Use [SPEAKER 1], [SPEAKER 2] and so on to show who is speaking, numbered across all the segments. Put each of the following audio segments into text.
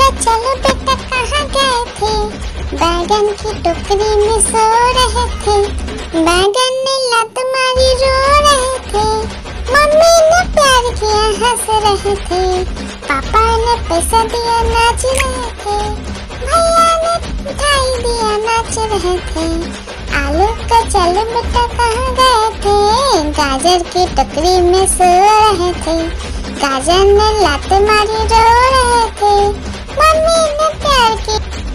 [SPEAKER 1] चलो बेटा कहाँ गए थे? बैगन की टोकरी में सो रहे थे। बैगन ने लत मारी रो रहे थे। मम्मी ने प्यार किया हंस रहे थे। पापा ने पैसा दिया नाच रहे थे। भैया ने मिठाई दिया नाच रहे थे। आलू का चलो बेटा कहाँ गए थे? गाजर की टोकरी में सो रहे थे। गाजर ने लात मारी रो रहे थे। मम्मी ने प्यार की।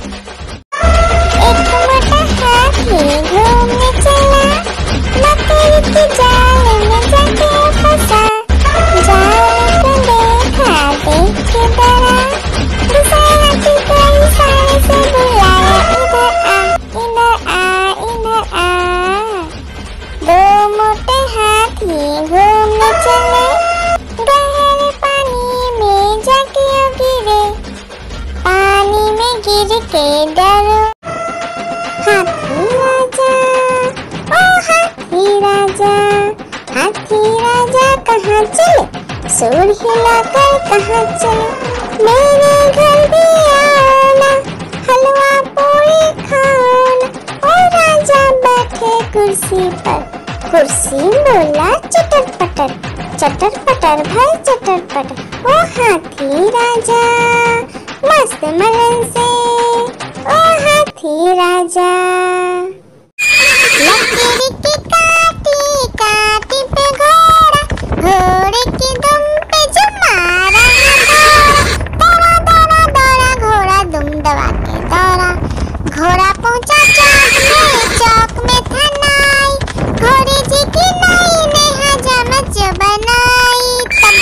[SPEAKER 1] एक मोटा हाथी घूमने चला। मकड़ी के जाल में जाके फंसा। जाल को देखा देख के डरा। दूसरा हाथी को इशारे से बुलाया, इधर आ, इधर आ, इधर आ। दो मोटे हाथी घूमने चले। गहरे पानी में जाके गिरे। पानी में गिर के डरो। हाथी राजा, ओ हाथी राजा, हाथी राजा कहाँ चले? सूर हिलाकर कहाँ चले? मेरे घर भी आओ ना, हलवा पूरी खाओ ना। ओ राजा बैठे कुर्सी पर। कुर्सी बोला चटर पटर, चटर पटर भाई चटर पटर। ओ हाथी राजा मस्त मलन से, ओ हाथी राजा। लकड़ी की काटी काटी पे घोड़ा, घोड़े की दुम पे जो मारा दौड़ा दौड़ा दौड़ा घोड़ा दुम दबा के दौड़ा। घोड़ा पहुंचा चौक में था नाई। घोड़े जी की नाई ने हजामत जो बनाई।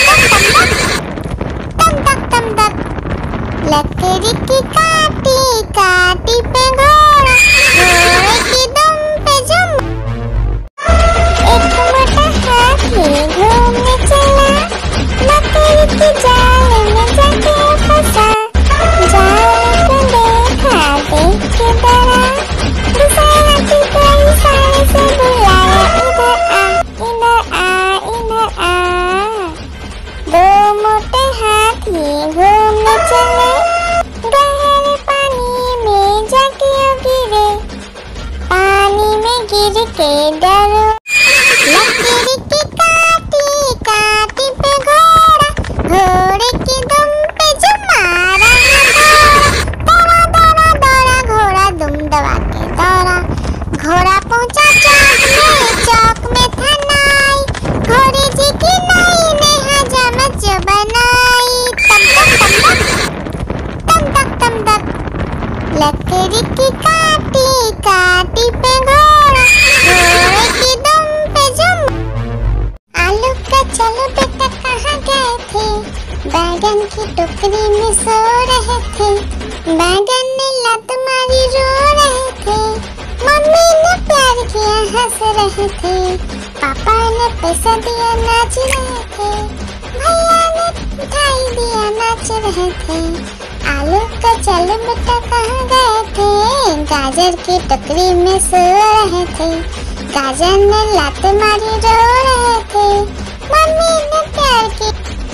[SPEAKER 1] तम तक तम तक लकड़ी की काटी काटी पे घोड़ा, घोड़े की दुम पे जुम। एक मोटा हाथी घूमने चला। मकड़ी के जाल में जाके फंसा। जाल को देखा देख के डरा। दूसरा हाथी को इशारे से बुलाया, इधर आ, इधर आ, इधर आ। दो मोटे हाथी घूमने चले। गहरे पानी में जाके गिरे। पानी में गिर के डरो। लकड़ी की काटी काटी पे घोड़ा, घोड़े की दुम पे जो मारा दौड़ा दौड़ा दौड़ा घोड़ा दुम दबा के दौड़ा। घोड़ा पहुंचा चौक में था नाई। घोड़े जी की नाई ने हजामत जो बनाई। तम तक लकड़ी की काटी काटी पे घोड़ा, घोड़े की दुम पे जुम। आलू का चलो बेटा कहाँ गए थे? बैगन की टोकरी में सो रहे थे। बैगन ने लत मारी रो रहे थे। मम्मी ने प्यार किया हंस रहे थे। पापा ने पैसा दिया नाच रहे थे। भैया ने मिठाई दिया नाच रहे थे। आलू का चलो बेटा कहाँ गए थे? गाजर की टोकरी में सो रहे थे। गाजर ने लात मारी रो रहे थे। मम्मी ने प्यार की।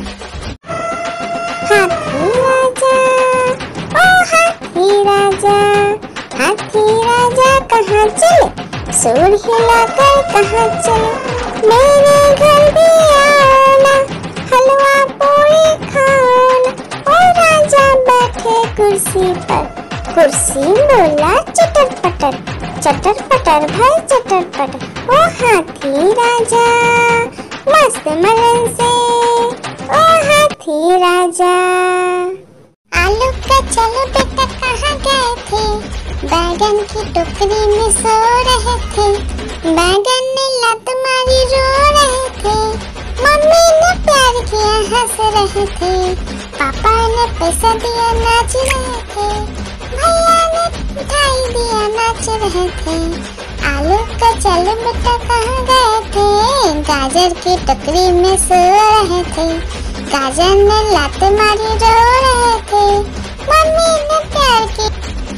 [SPEAKER 1] हाथी राजा, ओ हाथी राजा, हाथी राजा कहाँ चले? सूर हिलाकर कहाँ चले? मेरे घर भी आओ ना, हलवा पूरी खाओ ना। ओ राजा बैठे कुर्सी पर। कुर्सी बोला चटर पटर, चटर पटर भाई चटर पटर। ओ हाथी राजा मस्त मलन से, ओ हाथी राजा। आलू का चलो बेटा कहाँ गए थे? बैगन की टोकरी में सो रहे थे। बैगन ने लत मारी रो रहे थे। मम्मी ने प्यार किया हंस रहे थे। पापा ने पैसा दिया नाच रहे थे। भैया ने मिठाई दिया नाच रहे थे। आलू का चलो बेटा कहाँ गए थे? गाजर की टोकरी में सो रहे थे। गाजर ने लात मारी रो रहे थे। मम्मी ने प्यार की।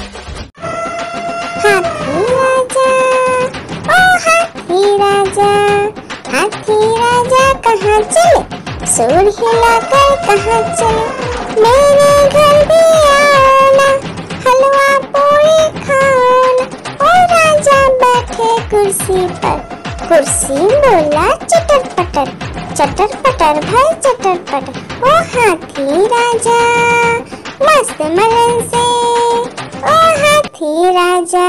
[SPEAKER 1] हाथी राजा, ओ हाथी राजा, हाथी राजा कहाँ चले? सूर हिलाकर कहाँ चले? मेरे घर भी आओ कुर्सी बोला चटर पटर भाई चटर पटर। ओ हाथी राजा मस्त मलन से, ओ हाथी राजा।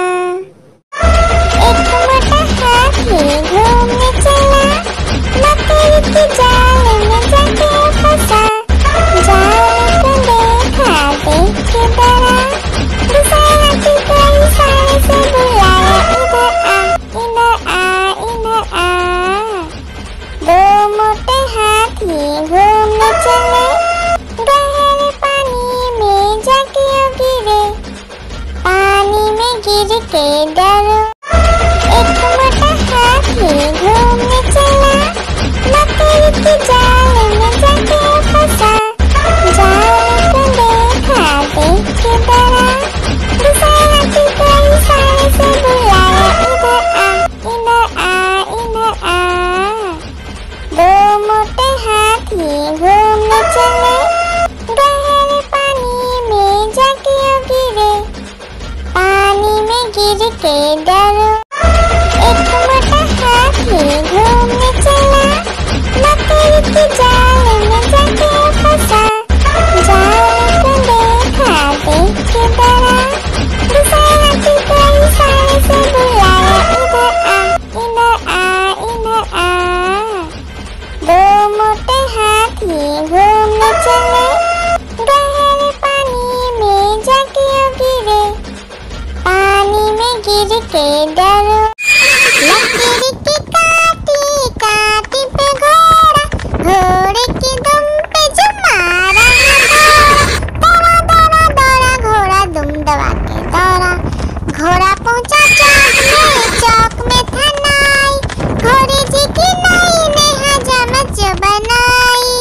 [SPEAKER 1] एक मोटा हाथी घूमने चला, मकड़ी की जाल में जाके फंसा। जाल को देखा देख के डरा, दूसरा हाथी को इशारे से बुलाया, इधर आ इधर आ। दो मोटे हाथी घूमने चले, गहरे पानी में जाके गिरे, पानी में गिर के डरो। एक मोटा हाथी घूमने चला, मकड़ी की जाल में जाके फंसा। जाल को देखा देख के डरा, दूसरा हाथी को इशारे से बुलाया, इधर आ इधर आ। दो मोटे हाथी घूमने चले, गहरे पानी में जाके गिरे, पानी में गिर के डरो। एक मोटा हाथी घूमने चला, मकड़ी की जाल में जाके फंसा। जाल को देखा देख के डरा, दूसरा हाथी को इशारे से बुलाया, इधर आ इधर आ। दो मोटे हाथी घूमने चले, गहरे पानी में जाके गिरे, पानी में गिर के डरो। लकड़ी की काटी काटी पे घोड़ा, घोड़े की दुम पे जो मारा दौड़ा दौड़ा दौड़ा घोड़ा दुम दबा के दौड़ा। घोड़ा पहुंचा चौक में था नाई, घोड़े जी की नाई ने हजामत जो बनाई।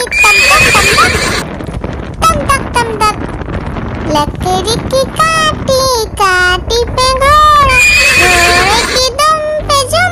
[SPEAKER 1] तम तक लकड़ी की काटी काटी पे घोड़ा, घोड़े की दुम पे जो।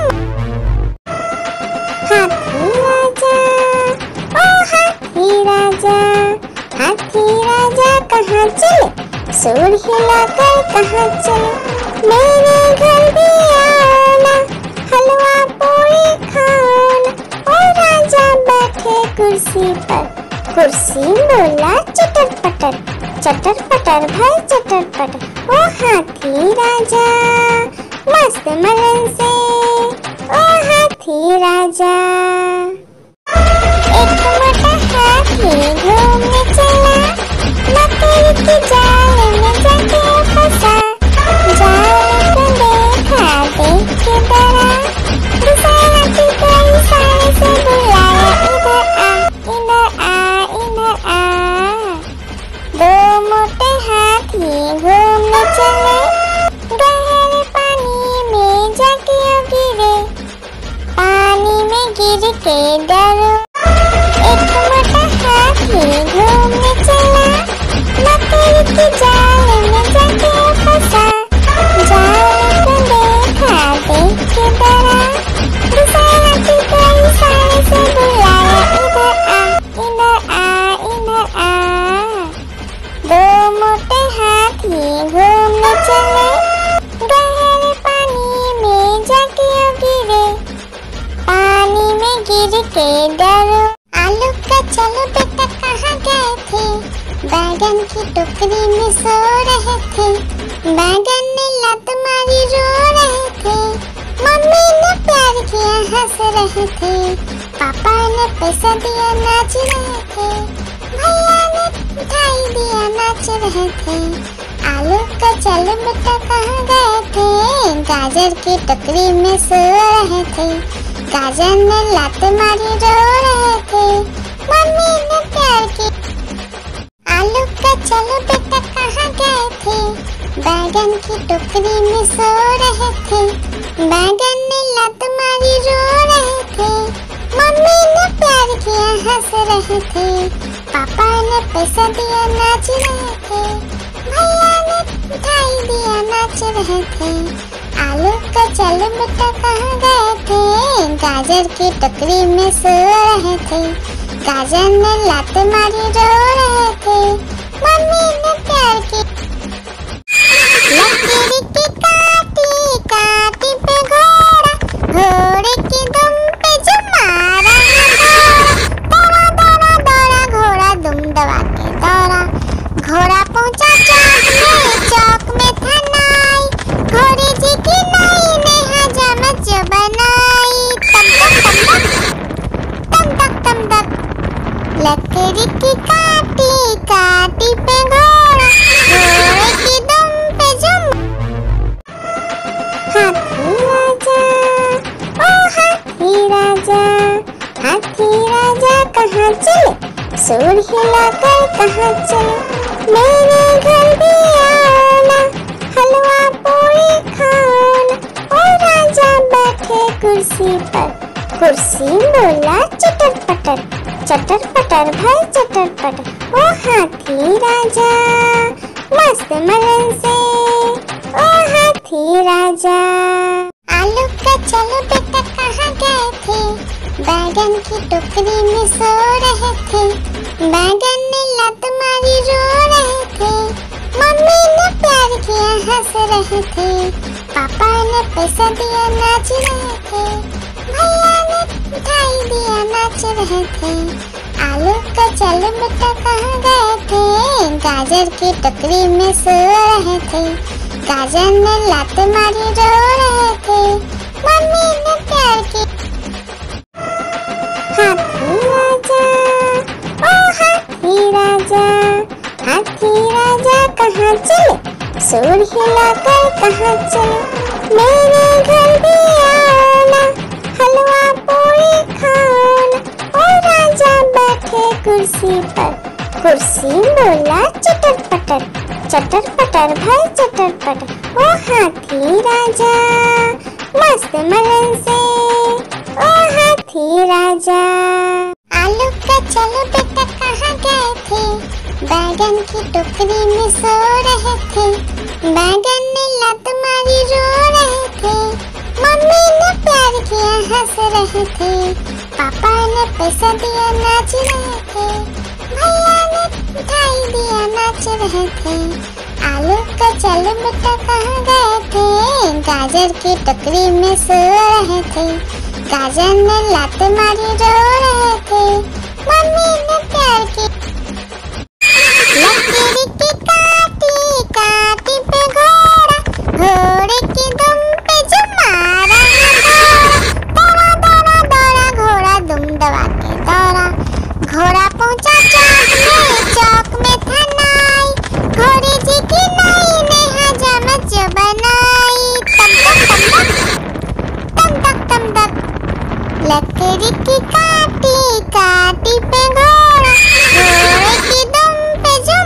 [SPEAKER 1] हाथी राजा ओ हाथी राजा, हाथी राजा कहाँ चले, सूर हिलाकर कहाँ चले। मेरे घर भी आना, हलवा पूरी खाना। ओ राजा बैठे कुर्सी पर, कुर्सी बोला चटर पटर भाई चटर पटर। ओ हाथी राजा मस्त मलन से, ओ हाथी राजा। एक मोटा हाथी घूमने चला, मकड़ी की जाल में जाके फंसा। जाल को देखा देख के डरा, दूसरा हाथी को इशारे से बुलाया, इधर आ। दो मोटे हाथी घूमने चले, गहरे पानी में जाके गिरे, पानी में गिर के डरो। एक मोटा हाथी घूमने चला, मकड़ी की जाल में जाके फंसा। जाल को देखा देख के डरा, दूसरा हाथी को इशारे से बुलाया, इधर आ। दो मोटे हाथी घूमने चले, गहरे पानी में जाके गिरे, पानी में गिर के डरो। आलू का चलो बेटा कहाँ गए थे, बैगन की टोकरी में सो रहे थे। बैगन ने लत मारी रो रहे थे, मम्मी ने प्यार किया हंस रहे थे। पापा ने पैसा दिया नाच रहे थे, भैया ने मिठाई दिया नाच रहे थे। आलू का चलो बेटा कहाँ गए थे, गाजर की टोकरी में सो रहे थे। गाजर ने लात मारी रो रहे थे, मम्मी ने प्यार की। आलू का चलो बेटा कहाँ गए थे, बैगन की टोकरी में सो रहे थे। बैगन ने लात मारी रो रहे थे, मम्मी ने प्यार किया हंस रहे थे। पापा ने पैसा दिया नाच रहे थे, भैया ने मिठाई दिया नाच रहे थे। आलू का चलो बेटा कहाँ गए थे, गाजर की टोकरी में सो रहे थे। गाजर ने लात मारी रो रहे थे, मम्मी ने प्यार की। लकड़ी की काटी काटी पे घोड़ा, घोड़े सुर हिलाकर कहाँ चले, मेरे घर भी आओ ना, हलवा पूरी खाओ ना। ओ राजा बैठे कुर्सी पर, कुर्सी बोला चटर पटर, चटर पटर भाई चटर पटर। ओ हाथी राजा मस्त मलन से, ओ हाथी राजा। आलू का चलो बेटा कहाँ गए थे, बैगन की टोकरी में सो रहे थे, बैगन ने लत मारी रो रहे थे, मम्मी ने प्यार किया हंस रहे थे, पापा ने पैसा दिया नाच रहे थे, भैया ने मिठाई दिया नाच रहे थे। आलू का चलो बेटा कहाँ गए थे, गाजर की टोकरी में सो रहे थे, गाजर ने लात मारी रो रहे थे, मम्मी ने प्यार की। हाथी राजा ओ हाथी राजा, हाथी राजा कहाँ चले, सुर हिलाकर कहाँ चले, मेरे घर भी आओ ना, हलवा पूरी खाओ ना। ओ राजा बैठे कुर्सी पर, कुर्सी बोला चटर पटर, चटर पटर भाई चटर पटर। ओ हाथी राजा मस्त मलन से, ओ हाथी राजा। आलू का चलो बेटा कहाँ गए थे, बैगन की टोकरी में सो रहे थे, बैगन ने लत मारी रो रहे थे, मम्मी ने प्यार किया हंस रहे थे, पापा ने पैसा दिया नाच रहे थे, भैया ने मिठाई दिया नाच रहे थे। आलू का चलो बेटा कहाँ गए थे, गाजर की टोकरी में सो रहे थे, गाजर ने लात मारी रो रहे थे, मम्मी ने प्यार की। लकीर की काटी काटी पे घोड़ा, घोड़े की दुम पे जो मारा दौड़ा दौड़ा दौड़ा घोड़ा दुम दबा के दौड़ा, घोड़ा पहुंचा चौक में था नाई, घोड़े जी की नई ने हजामत जो बनाई, तम तक तम तक। लकड़ी की काटी काटी पे घोड़ा, घोड़े की दुम पे जुम।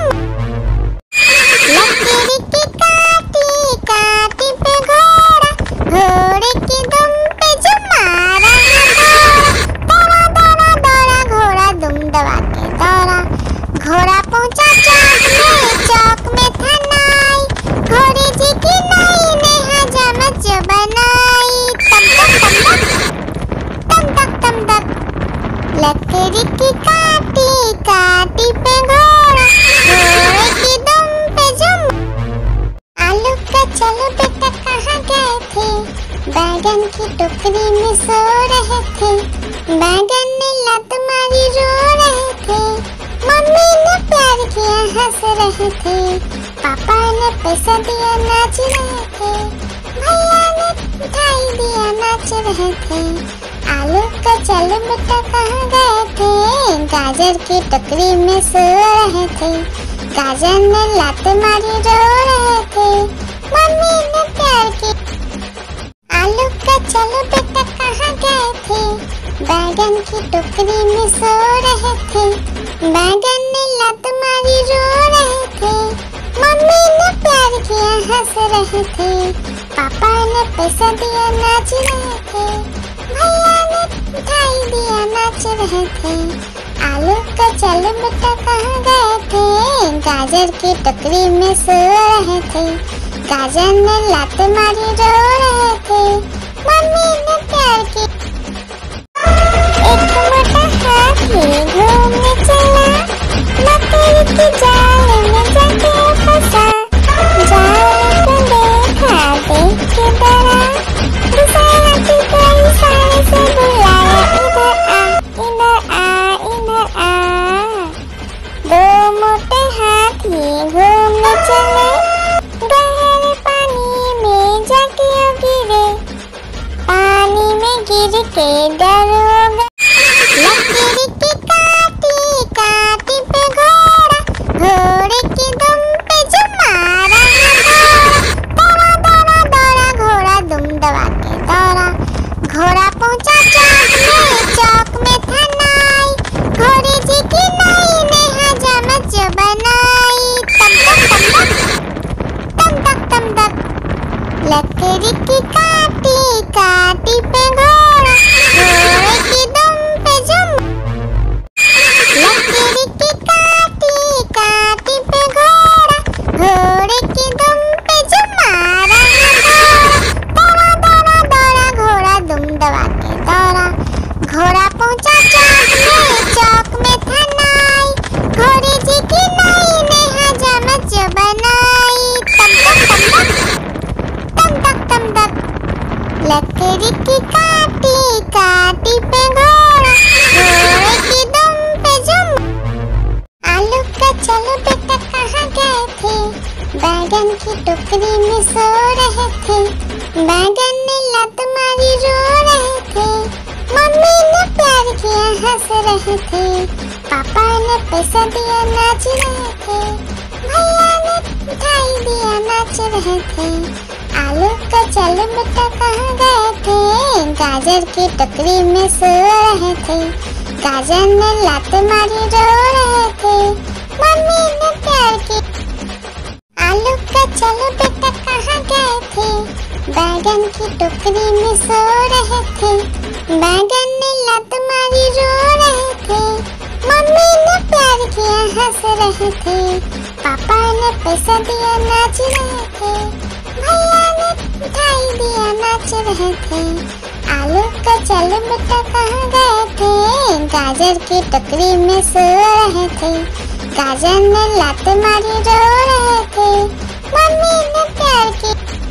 [SPEAKER 1] लकड़ी की काटी काटी पे घोड़ा, घोड़े की दुम पे जुम मारा दौड़ा दौड़ा दौड़ा घोड़ा दुम दबा के दौड़ा, घोड़ा पहुंचा चौक में था नाई, घोड़े जी की नई ने हजामत जो बनाई, तम तक। लकड़ी की काटी काटी पे घोड़ा, घोड़े की दुम पे जुम। आलू का चलो बेटा कहाँ गए थे, बैगन की टोकरी में सो रहे थे, बैगन ने लत मारी रो रहे थे, मम्मी ने प्यार किया हंस रहे थे, पापा ने पैसा दिया नाच रहे थे, भैया ने मिठाई दिया नाच रहे थे। आलू का चलो बेटा कहाँ गए थे, गाजर की टोकरी में सो रहे थे, गाजर ने लात मारी रो रहे थे, मम्मी ने प्यार की। आलू का चलो बेटा कहाँ गए थे, बैगन की टोकरी में सो रहे थे, बैगन ने लात मारी रो रहे थे, मम्मी ने प्यार किया हंस रहे थे, पापा ने पैसा दिया नाच रहे थे, भैया ने मिठाई दिया नाच रहे थे। आलू का चलो बेटा कहाँ गए थे, गाजर की टोकरी में सो रहे थे, गाजर ने लात मारी रो रहे थे, मम्मी ने प्यार की। एक मोटा हाथी घूमने चला, मकड़ी की जाल में जाके फंसा, जाल को देखा देख के डरा, दूसरे हाथी को इशारे से बुलाया, इधर आ इधर आ। दो मोटे हाथी घूमने चले, गहरे पानी में जाके गिरे, पानी में गिर के डर हो गया। लकड़ी की काटी काटी पे घोड़ा, घोड़े बैगन की टोकरी में सो रहे थे। बैगन ने लत मारी रो रहे थे। मम्मी ने प्यार किया हंस रहे थे। पापा ने पैसा दिया नाच रहे थे। भैया ने मिठाई दिया नाच रहे थे। आलू का चल बेटा कहाँ गए थे। गाजर की टोकरी में सो रहे थे। गाजर ने लत मारी रो रहे थे। मम्मी ने प्यार की। आलू का चल बेटा कहाँ गए थे। बैगन की टोकरी में सो रहे थे। बैगन ने लत मारी रो रहे थे। मम्मी ने प्यार किया हंस रहे थे। पापा ने पैसा दिया नाच रहे थे। भैया ने मिठाई दिया नाच रहे थे। आलू का चल बेटा कहाँ गए थे। गाजर की टोकरी में सो रहे थे। गाजर ने लत मारी रो रहे थे। मम्मी ने प्यार की।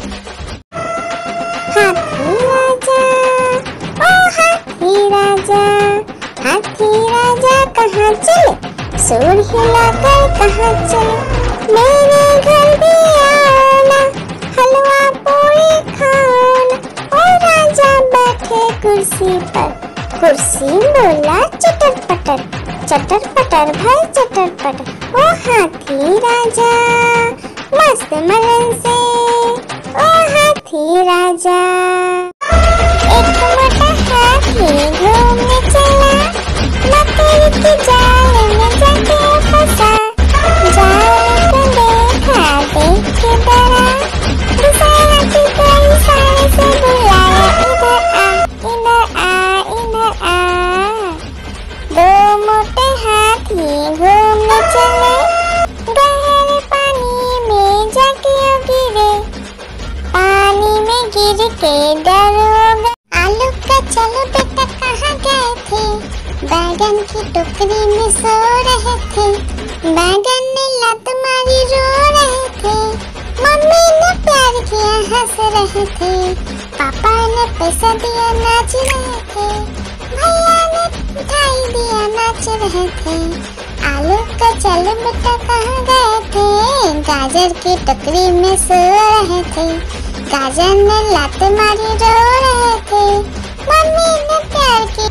[SPEAKER 1] हाथी राजा ओ हाथी राजा, हाथी राजा कहाँ चले। सूर हिलाकर कहाँ चले। मेरे घर भी आना, हलवा पूरी खाना। ओ राजा बैठे कुर्सी पर। कुर्सी बोला चटर पटर, चटर पटर भाई चटर पटर। ओ हाथी राजा मस्त मलन से। ओ हाथी राजा। एक मोटा हाथी घूमने चला। मकड़ी के जाल में जाके फंसा। जाल को देखा देख के डरा। दूसरा हाथी को इशारे से बुलाया, इधर आ इधर आ इधर आ। दो मोटे हाथी घूमने चले। गहरे पानी में जाके गिरे। पानी में गिर के डर हो गए। आलू का चलो बेटा कहाँ गए थे। बैगन की टोकरी में सो रहे थे। बैगन ने लत मारी रो रहे थे। मम्मी ने प्यार किया हंस रहे थे। पापा ने पैसा दिया नाच रहे थे। भैया ने मिठाई दिया नाच रहे थे। आलू का चल बेटा कहाँ गए थे। गाजर की टोकरी में सो रहे थे। गाजर ने लत मारी रो रहे थे। मम्मी ने प्यार की।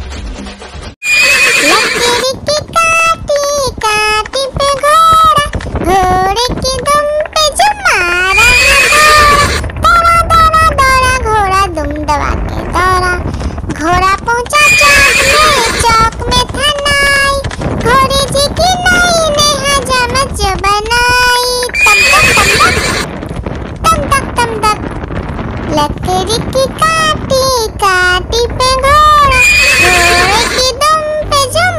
[SPEAKER 1] लकीर की काटी काटी पे घोड़ा, घोड़े की दुम पे जो मारा दौड़ा दौड़ा दौड़ा घोड़ा दुम दबा के दौड़ा। घोड़ा पहुंचा चौक में था नाई। घोड़े जी की नाई ने हजामत जो बनाई। तम तक तम तक लकड़ी की काटी काटी पे घोड़ा, घोड़े की दुम पे जुम।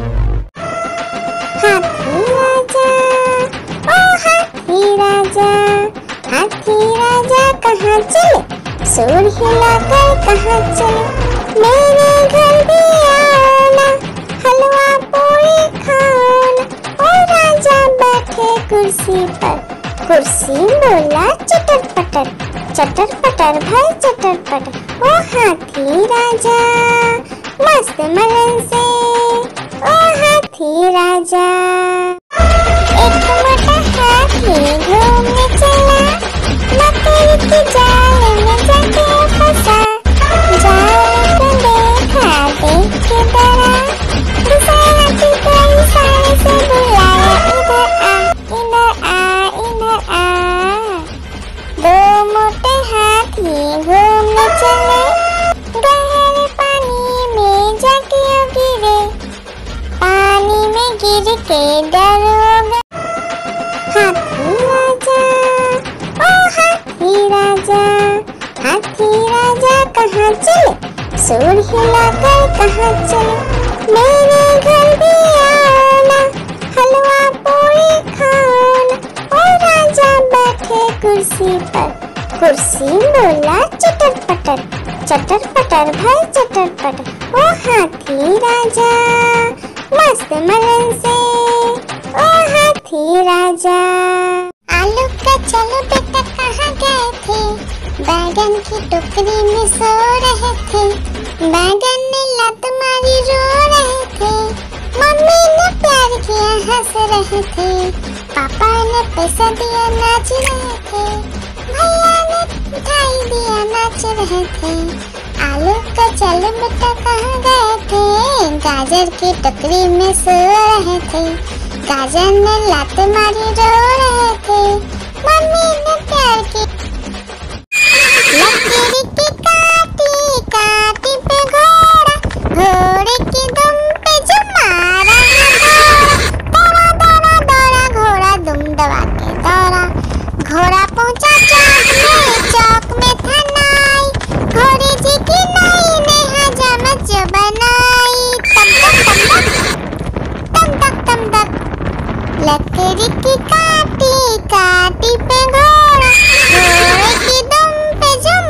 [SPEAKER 1] हाथी राजा ओ हाथी राजा, हाथी राजा कहाँ चले। सूर हिलाकर कहाँ चले। मेरे घर भी आना, हलवा पूरी खाना। ओ राजा बैठे कुर्सी पर। कुर्सी बोला चटर पटर, चटर पटर भाई चटर पटर। ओ हाथी राजा मस्त मलन से। ओ हाथी राजा। एक मोटा हाथी घूमने चला। मकड़ी के जाल में जाके फंसा। जाल को देखा देख के डरा। दूसरा हाथी को इशारे से बुलाया, इधर आ इधर आ। दो मोटे हाथी घूमने चले। गहरे पानी में जाके गिरे। पानी में गिर के डर हो गए। हाथी राजा ओ हाथी राजा, हाथी राजा कहाँ चले। सूर हिलाकर कहाँ चले। मेरे घर भी आना, हलवा पूरी खाना। ओ राजा बैठे कुर्सी पर। कुर्सी बोला चटर पटर भाई चटर पटर। ओ हाथी राजा मस्त मलन से। ओ हाथी राजा। आलू का चलो बेटा कहाँ गए थे। बैगन की टोकरी में सो रहे थे। बैगन ने लत मारी रो रहे थे। मम्मी ने प्यार किया हंस रहे थे, पापा ने पैसा दिया नाच रहे थे, भैया ने मिठाई दिया नाच रहे थे। आलू का चल बेटा कहाँ गए थे, गाजर की टोकरी में सो रहे थे, गाजर ने लात मारी रो रहे थे। मम्मी ने प्यार की लकीर की काटी काटी पे घोड़ा, घोड़े की दुम पे जो मारा दौड़ा दौड़ा दौड़ा घोड़ा दुम दबा के दौड़ा। घोड़ा पहुंचा चौक में था नाई, घोड़े जी की नाई ने हजामत जो बनाई। तम तक तम तक लकड़ी की काटी काटी पे घोड़ा, घोड़े की दुम पे जुम।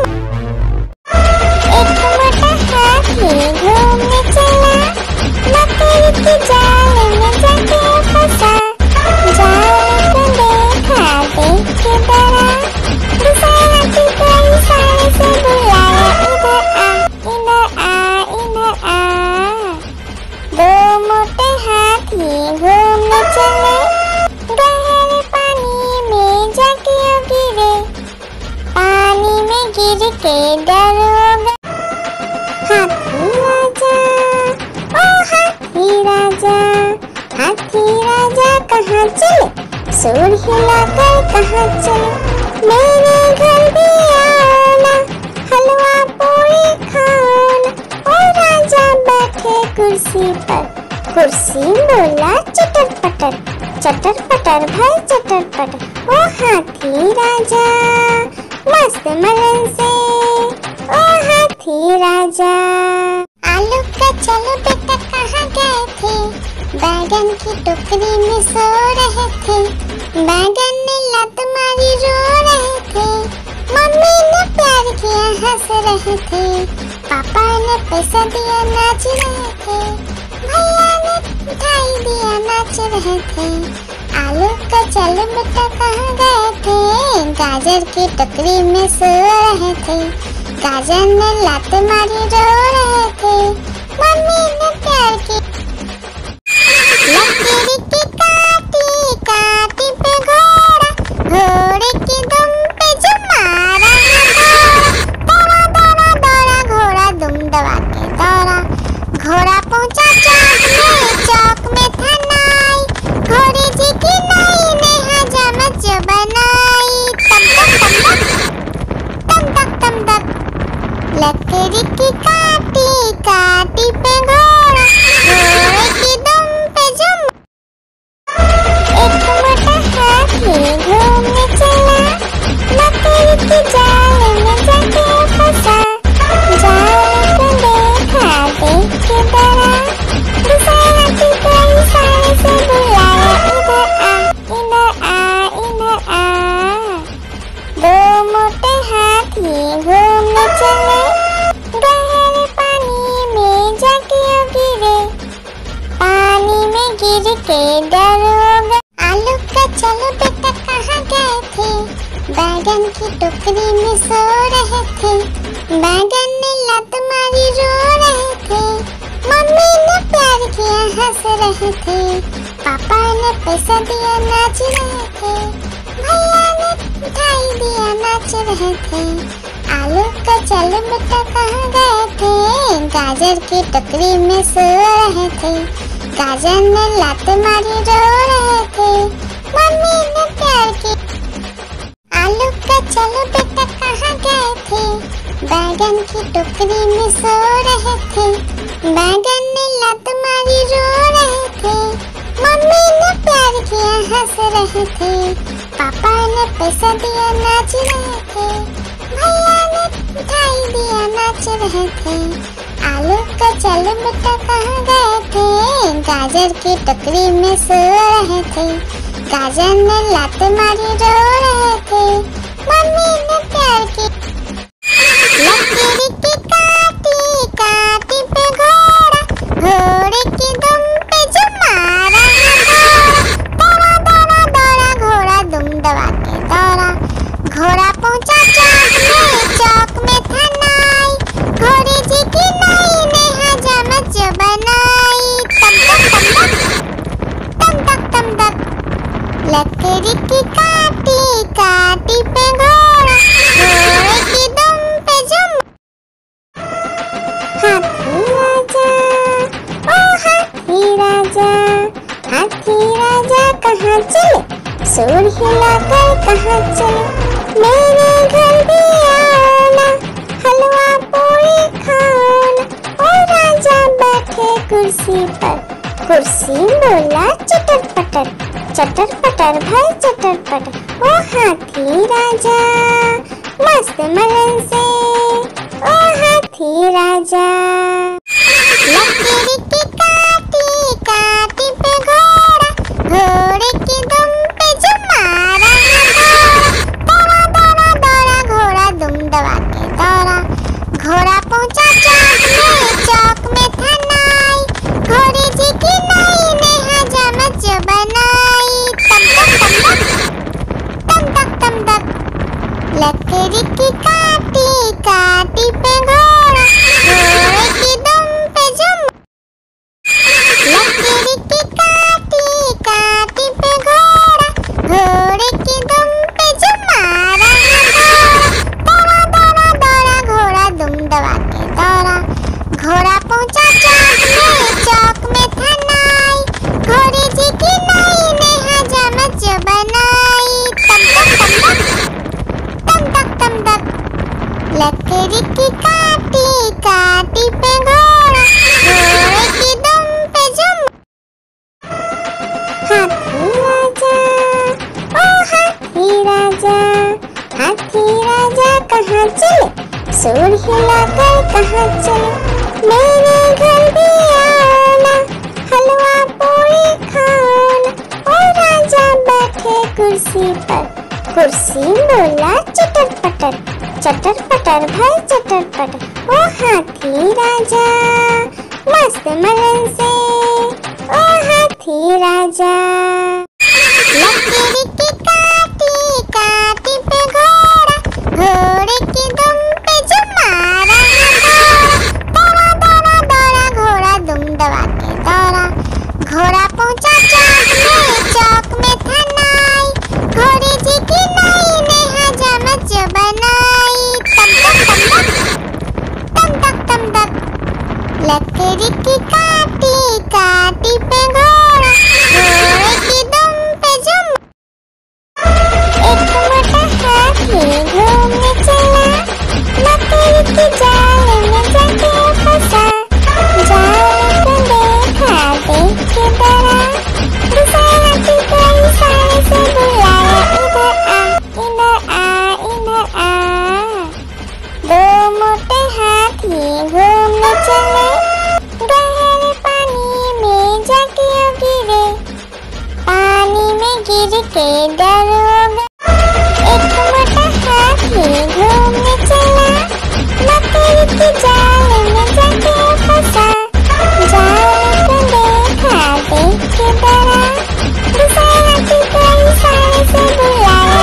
[SPEAKER 1] एक मोटा हाथी घूमने चला, लकड़ी की जाल में जाके फंसा। जाल को देखा देख के डरा, दूसरे हाथी को इशारे से बुलाया, इधर आ इधर आ। दो मोटे हाथी घूमने चले, गहरे पानी में जाके गिरे, पानी में गिर के डर हो गए। हाथी राजा ओ हाथी राजा, हाथी राजा कहाँ चले, सूर हिलाकर कहाँ चले। मेरे घर भी आओ ना, हलवा पूरी खाओ ना। ओ राजा बैठे कुर्सी पर, कुर्सी बोला चटर पटर, चटर पटर भाई चटर पटर। ओ हाथी राजा मस्त मलन से, ओ हाथी राजा। आलू का चलो बेटा कहाँ गए थे, बैगन की टोकरी में सो रहे थे, बैगन ने लात मारी रो रहे थे। मम्मी ने प्यार किया हंस रहे थे, पापा ने पैसा दिया नाच रहे थे, भैया ने मिठाई दिया नाच रहे थे। आलू का चल बेटा कहाँ गए थे, गाजर की टोकरी में सो रहे थे, गाजर ने लात मारी रो रहे थे। मम्मी ने प्यार की लकीर की काटी काटी पे घोड़ा, घोड़े की दुम पे जो मारा दौड़ा दौड़ा दौड़ा घोड़ा दुम दबा के दौड़ा। घोड़ा पहुंचा चौक में था नाई, घोड़े जी की नाई ने हजामत जो बनाई। तम तक लकड़ी की काटी काटी पे घोड़ा, घोड़े की दुम पे जुम। एक मोटा हाथी घूमने चला, लकड़ी की जाल में जाके फंसा। जाल को देखा देख के डरा, दूसरे हाथी को इशारे से बुलाया, इधर आ इधर आ। दो मोटे हाथी घूमने चले, गहरे पानी में जाके गिरे, पानी में गिर के डर हो गए। आलू का चलो बेटा कहाँ गए थे, बैगन की टोकरी में सो रहे थे, बैगन ने लात मारी रो रहे थे। मम्मी ने प्यार किया हंस रहे थे, पापा ने पैसा दिया नाच रहे थे, भैया ने मिठाई दिया नाच रहे थे। आलू का चल बेटा कहाँ गए थे, गाजर की टोकरी में सो रहे थे, गाजर ने लात मारी रो रहे थे। मम्मी ने प्यार की आलू का चलो बेटा कहाँ गए थे, बैगन की टोकरी में सो रहे थे, बैगन ने लात मारी रो रहे थे। मम्मी ने प्यार किया हंस रहे थे, पापा ने पैसा दिया नाच रहे थे, भैया ने मिठाई दिया नाच रहे थे। आलू का चल बेटा कहाँ गए थे, गाजर की टोकरी में सो रहे थे, गाजर ने लात मारी रो रहे थे। मम्मी ने प्यार की लकीर की काटी काटी पे घोड़ा, घोड़े की दुम पे जो मारा दौड़ा दौड़ा दौड़ा घोड़ा दुम दबा के दौड़ा। घोड़ा पहुंचा चौक में था नाई, घोड़े जी की नाई ने हजामत जो बनाई। तम काटी पे घोड़ा, घोड़े की दुम पे जुम। हाथी राजा, ओ हाथी राजा, हाथी राजा कहाँ चले, सूंड हिलाकर कहाँ चले, मेरे घर भी आना, हलवा पूरी खाना। ओ राजा बैठे कुर्सी पर, कुर्सी बोला चटर पटर, चटर पटर भाई चटर पटर। ओ हाथी राजा मस्त मलन से, ओ हाथी राजा। लकड़ी की काटी काटी पे घोड़ा, घोड़े की दुम पे जुम मारा दौड़ा दौड़ा दौड़ा घोड़ा दुम दबा के दौड़ा। घोड़ा पहुंचा चौक में था नाई, घोड़े जी की नाई ने हजामत जो बनाई। तम तक तम तक लकड़ी की काटी काटी पे घोड़ा, घोड़े की दुम पे जुम। लकड़ी की काटी काटी पे घोड़ा, घोड़े की दुम पे जुम मारा दौड़ा दौड़ा दौड़ा घोड़ा दुम दबा के दौड़ा। घोड़ा पहुंचा चौक में था नाई, घोड़े जी की नाई ने हजामत जो बनाई। तम तक लकड़ी की काटी काटी पे घोड़ा, घोड़े की दुम पे जुम। हाथी राजा, ओ हाथी राजा, हाथी राजा कहाँ चले, सूंड हिलाकर कहाँ चले, मेरे घर भी आना, हलवा पूरी खाना। ओ राजा बैठे कुर्सी पर, कुर्सी बोला चटर पटर, चटर पटर भाई चटर पटर। ओ हाथी राजा मस्त मलन से, ओ हाथी राजा। लकड़ी की काटी काटी पे घोड़ा, घोड़े की दुम पे जुम मारा दौड़ा दौड़ा दौड़ा घोड़ा दुम दबा के दौड़ा। घोड़ा पहुंचा चौक में था नाई, घोड़े जी की नाई ने हजामत जो बनाई। तम तक लकड़ी की काटी काटी पे घोड़ा, घोड़े की दुम पे जुम। एक मोटा हाथी घूमने चला, लकड़ी की जाल में जाके फंसा। जाल को देखा देख के डरा, दूसरे हाथी को इशारे से बुलाया, इधर आ इधर आ। दो मोटे हाथी घूमने चले, गहरे पानी में जाके गिरे, पानी में गिर के डर हो गए। एक मोटा हाथी घूमने चला, लकड़ी की जाल में जाके फंसा। जाल को देखा देख के डरा, दूसरे हाथी को इशारे से बुलाया,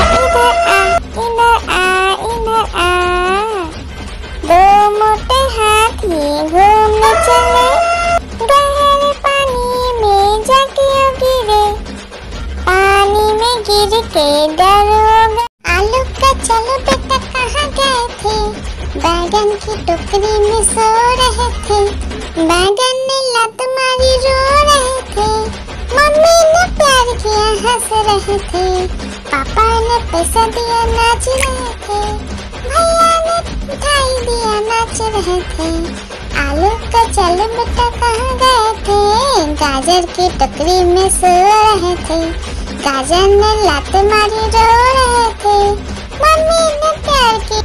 [SPEAKER 1] इधर आ इधर आ। दो मोटे हाथी घूमने चले, गहरे पानी में जाके गिरे, पानी में गिर के डर हो गए। आलू का चलो बेटा कहाँ गए थे, बैगन की टोकरी में सो रहे थे, बैगन ने लत मारी रो रहे थे, मम्मी ने प्यार किया हंस रहे थे, पापा ने पैसा दिया नाच रहे थे, भैया ने मिठाई दिया नाच रहे थे। आलू का चलो बेटा कहाँ गए थे, गाजर की टोकरी में सो रहे थे, गाजर ने लात मारी रो रहे थे, मम्मी ने प्यार की।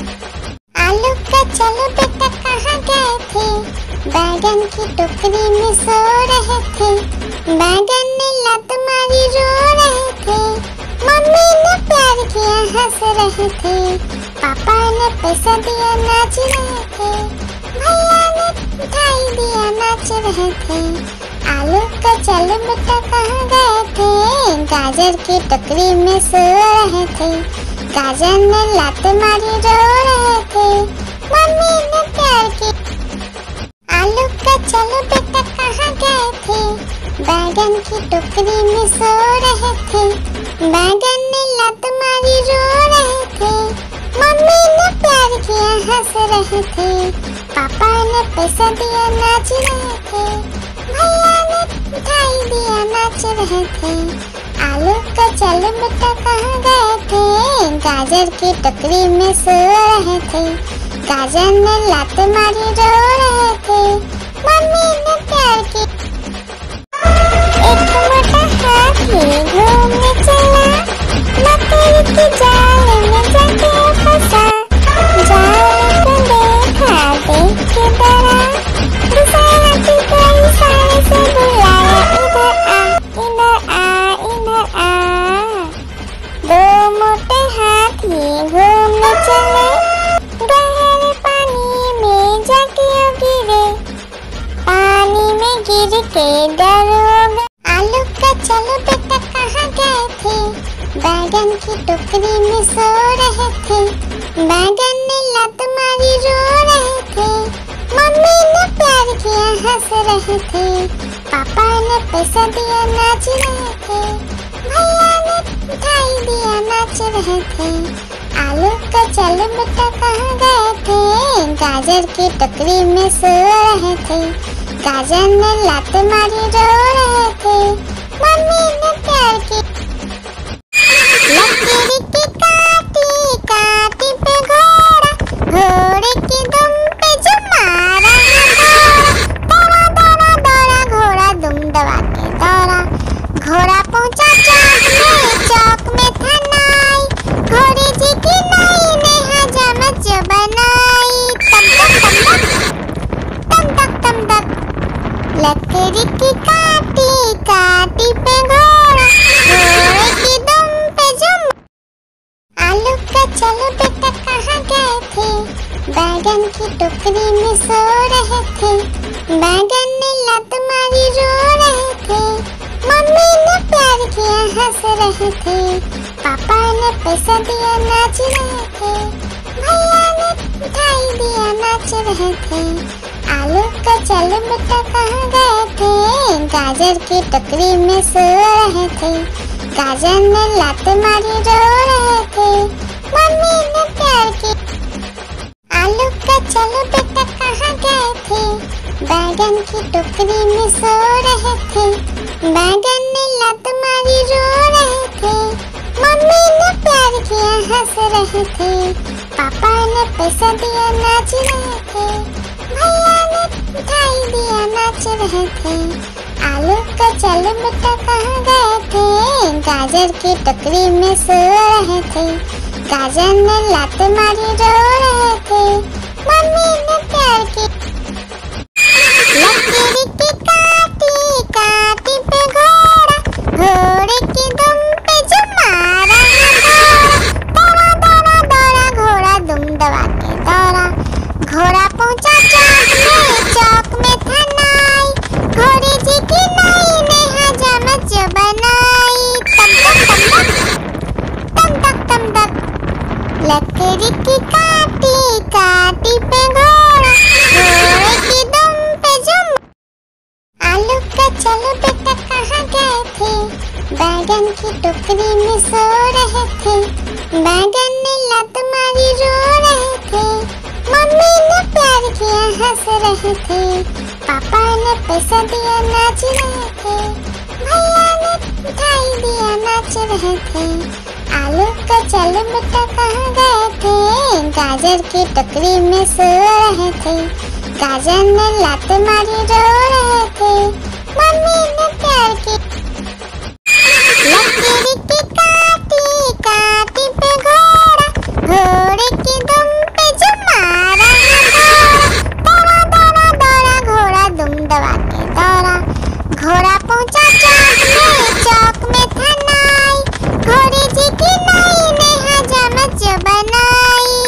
[SPEAKER 1] आलू का चलो बेटा कहाँ गए थे, बैगन की टोकरी में सो रहे थे, बैगन ने लात मारी रो रहे थे, मम्मी ने प्यार किया हंस रहे थे, पापा ने पैसा दिया नाच रहे थे, भैया ने मिठाई दिया नाच रहे थे। आलू का चलो बेटा कहाँ गए थे, गाजर की टोकरी में सो रहे थे, गाजर ने लात मारी रो रहे थे, मम्मी ने प्यार की। आलू का चलो बेटा कहाँ गए थे, बैगन की टोकरी में सो रहे थे, बैगन ने लात मारी किया हंस रहे थे, पापा ने पैसा दिया नाच रहे थे, भैया ने मिठाई दिया नाच रहे थे। आलू का चल बेटा कहाँ गए थे, गाजर की टोकरी में सो रहे थे, गाजर ने लात मारी रो रहे थे, मम्मी ने प्यार की। एक मोटा हाथी घूमने चला, मकड़ी की जाल में जाके फंसा, जाल को देखा देख के डरा, दूसरा हाथी को इशारे से बुलाया, इधर आ इधर आ इधर आ। दो मोटे हाथी घूमने चले, गहरे पानी में जाके गिरे, पानी में गिर के डर हो गए। आलू का चलो बेटा कहाँ गए थे, बैगन की टोकरी में सो रहे थे, बैगन ने लात मारी रो रहे थे, मम्मी ने प्यार किया हंस रहे थे, पापा ने पैसा दिया नाच रहे थे, भैया ने मिठाई दिया नाच रहे थे। आलू का चलो बेटा कहाँ गए थे, गाजर की टोकरी में सो रहे थे, गाजर ने लात मारी रो रहे थे, मम्मी ने प्यार की। लकड़ी की काटी काटी पे घोड़ा, घोड़े की दुम पे जो मारा दौड़ा दौड़ा दौड़ा घोड़ा दुम दबा के दौड़ा, घोड़ा पहुंचा चौक में था नाई, घोड़े जी की नाई ने हजामत जो बनाई, तम तक तम तक। लकड़ी की काटी काटी पे घोड़ा, घोड़े की दुम पे जुम। आलू का चलो बेटा कहाँ गए थे, बैगन की टोकरी में सो रहे थे, बैगन ने लात मारी रो रहे थे, मम्मी ने प्यार किया हंस रहे थे, पापा ने पैसा दिया नाच रहे थे, भैया ने मिठाई दिया नाच रहे थे। आलू का चलो बेटा कहाँ गए थे, गाजर की टोकरी में सो रहे थे, गाजर ने लात मारी रो रहे थे, मम्मी ने प्यार की। आलू का चलो बेटा कहाँ गए थे, बैगन की टोकरी में सो रहे थे, बैगन ने लात मारी रो रहे थे, मम्मी ने प्यार किया हंस रहे थे, पापा ने पैसा दिया नाच रहे थे, भैया ने मिठाई दिया नाच रहे थे। आलू का चलो बेटा कहाँ गए थे, गाजर की टोकरी में सो रहे थे, गाजर ने लात मारी रो रहे थे, मम्मी ने प्यार की। लकड़ी की काटी काटी पे घोड़ा, घोड़े की दुम पे जो मारा दौड़ा दौड़ा दौड़ा घोड़ा दुम दबा के दौड़ा, घोड़ा पहुंचा चौक में था नाई, घोड़े जी की नाई ने हजामत जो बनाई, तम तक। लकड़ी की काटी काटी पे घोड़ा, घोड़े की दुम पे जुम। आलू का चलो बेटा कहाँ गए थे, बैगन की टोकरी में सो रहे थे, बैगन ने लात मारी रो रहे थे, मम्मी ने प्यार किया हंस रहे थे, पापा ने पैसा दिया नाच रहे थे, भैया ने मिठाई दिया नाच रहे थे। आलू का चलो बेटा कहाँ गए थे, गाजर की टोकरी में सो रहे थे, गाजर ने लात मारी रो रहे थे, मम्मी ने प्यार की। लकड़ी की काटी काटी पे घोड़ा, घोड़े की दुम पे जो मारा दौड़ा दौड़ा दौड़ा घोड़ा दुम दबा के दौड़ा, घोड़ा पहुंचा चौक में था नाई, घोड़े जी की नाई ने हजामत जो बनाई,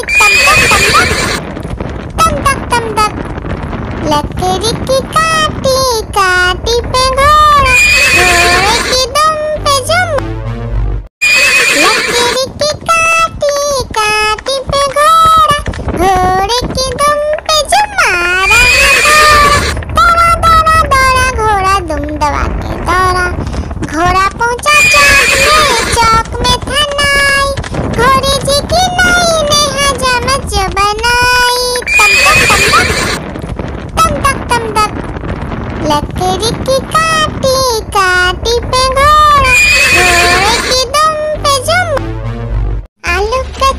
[SPEAKER 1] तम तक। लकड़ी की काटी काटी पे घोड़ा, घोड़े की दुम पे जुम। लकड़ी की काटी काटी पे घोड़ा, घोड़े की दुम पे जो मारा दौड़ा दौड़ा दौड़ा घोड़ा दुम दबा के दौड़ा, घोड़ा पहुंचा चौक में था नाई, घोड़े जी की नाई ने हजामत जो बनाई।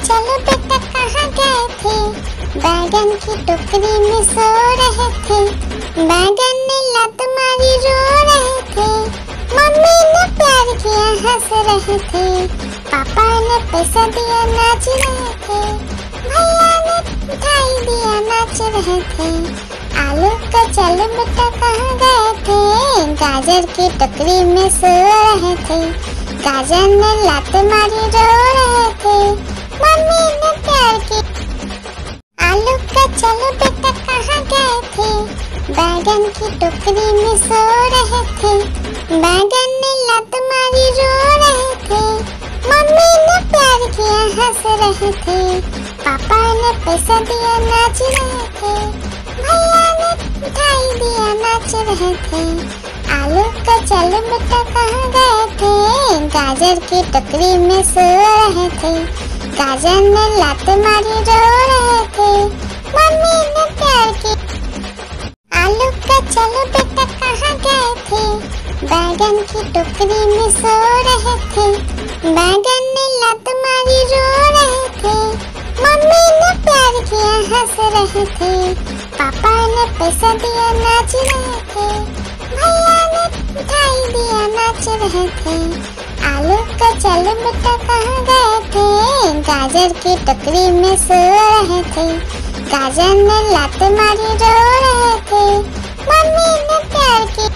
[SPEAKER 1] चलो बेटा कहाँ गए थे? बैगन की टोकरी में सो रहे थे। बैगन ने लात मारी रो रहे थे। मम्मी ने प्यार किया हंस रहे थे। पापा ने पैसा दिया नाच रहे थे। भैया ने मिठाई दिया नाच रहे थे। आलू का चलो बेटा कहाँ गए थे? गाजर की टोकरी में सो रहे थे। गाजर ने लात मारी रो रहे थे। मम्मी ने प्यार की। आलू का चलो बेटा कहाँ गए थे? बैगन की टोकरी में सो रहे थे। बैगन ने लात मारी रो रहे थे। मम्मी ने प्यार किया हंस रहे थे। पापा ने पैसा दिया नाच रहे थे। भैया ने मिठाई दिया नाच रहे थे। आलू का चलो बेटा कहाँ गए थे? गाजर की टोकरी में सो रहे थे। गाजर ने लात मारी रो रहे थे। मम्मी ने प्यार की। आलू का चलो बेटा कहाँ गए थे? बैगन की टोकरी में सो रहे थे। बैगन ने लात मारी रो रहे थे। मम्मी ने प्यार किया हंस रहे थे। पापा ने पैसा दिया नाच रहे थे। भैया ने मिठाई दिया नाच रहे थे। आलू का चलो बेटा कहाँ गए थे? गाजर की टोकरी में सो रहे थे। गाजर ने लात मारी रो रहे थे। मम्मी ने प्यार की।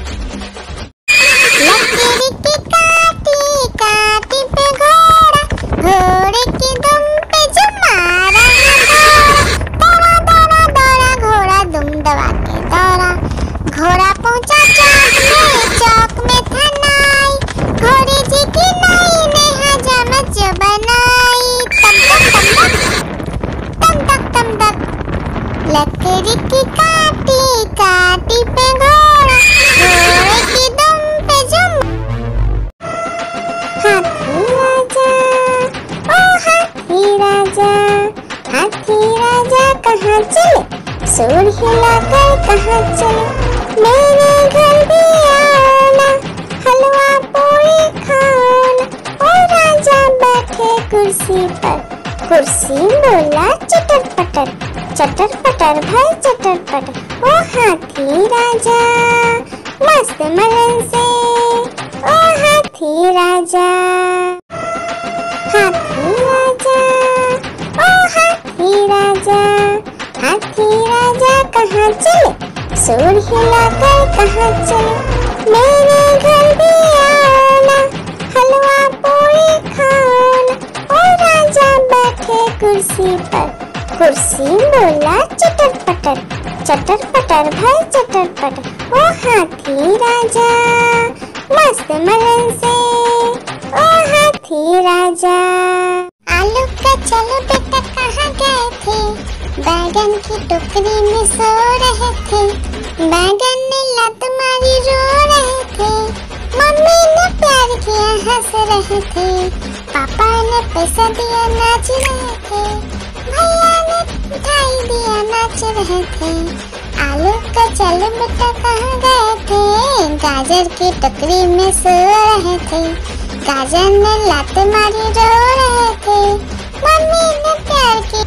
[SPEAKER 1] लकीर की काटी काटी पे घोड़ा, घोड़े की दुम पे जो मारा दौड़ा दौड़ा दौड़ा घोड़ा दुम दबा के दौड़ा। घोड़ा पहुंचा चौक में था नाई। घोड़े जी की नाई ने हजामत जो बनाई। तम तक तम तक लकड़ी की काटी काटी पे घोड़ा, घोड़े की दुम पे जुम। हाथी राजा ओ हाथी राजा, हाथी राजा कहाँ चले? सूर हिलाकर कहाँ चले? मेरे घर भी आना, हलवा पूरी खाना। ओ राजा बैठे कुर्सी पर, कुर्सी बोला चटर पटर, चटर पटर भाई चटर पटर। ओ हाथी राजा मस्त मलन से, ओ हाथी राजा। हाथी राजा ओ हाथी राजा, हाथी राजा कहाँ चले? सूर हिलाकर कहाँ चले? मेरे घर भी आना, हलवा पूरी खाना। ओ राजा बैठे कुर्सी पर, कुर्सी बोला चटर पटर, चटर पटर भाई चटर पटर। ओ हाथी राजा मस्त मलन से, ओ हाथी राजा। आलू का चलो बेटा कहाँ गए थे? बैगन की टोकरी में सो रहे थे। बैगन ने लात मारी रो रहे थे। मम्मी ने प्यार किया हंस रहे थे। पापा ने पैसा दिया नाच रहे थे। भैया ने मिठाई दिया नाच रहे थे। आलू का चलो बेटा कहाँ गए थे? गाजर की टोकरी में सो रहे थे। गाजर ने लात मारी रो रहे थे। मम्मी ने प्यार की।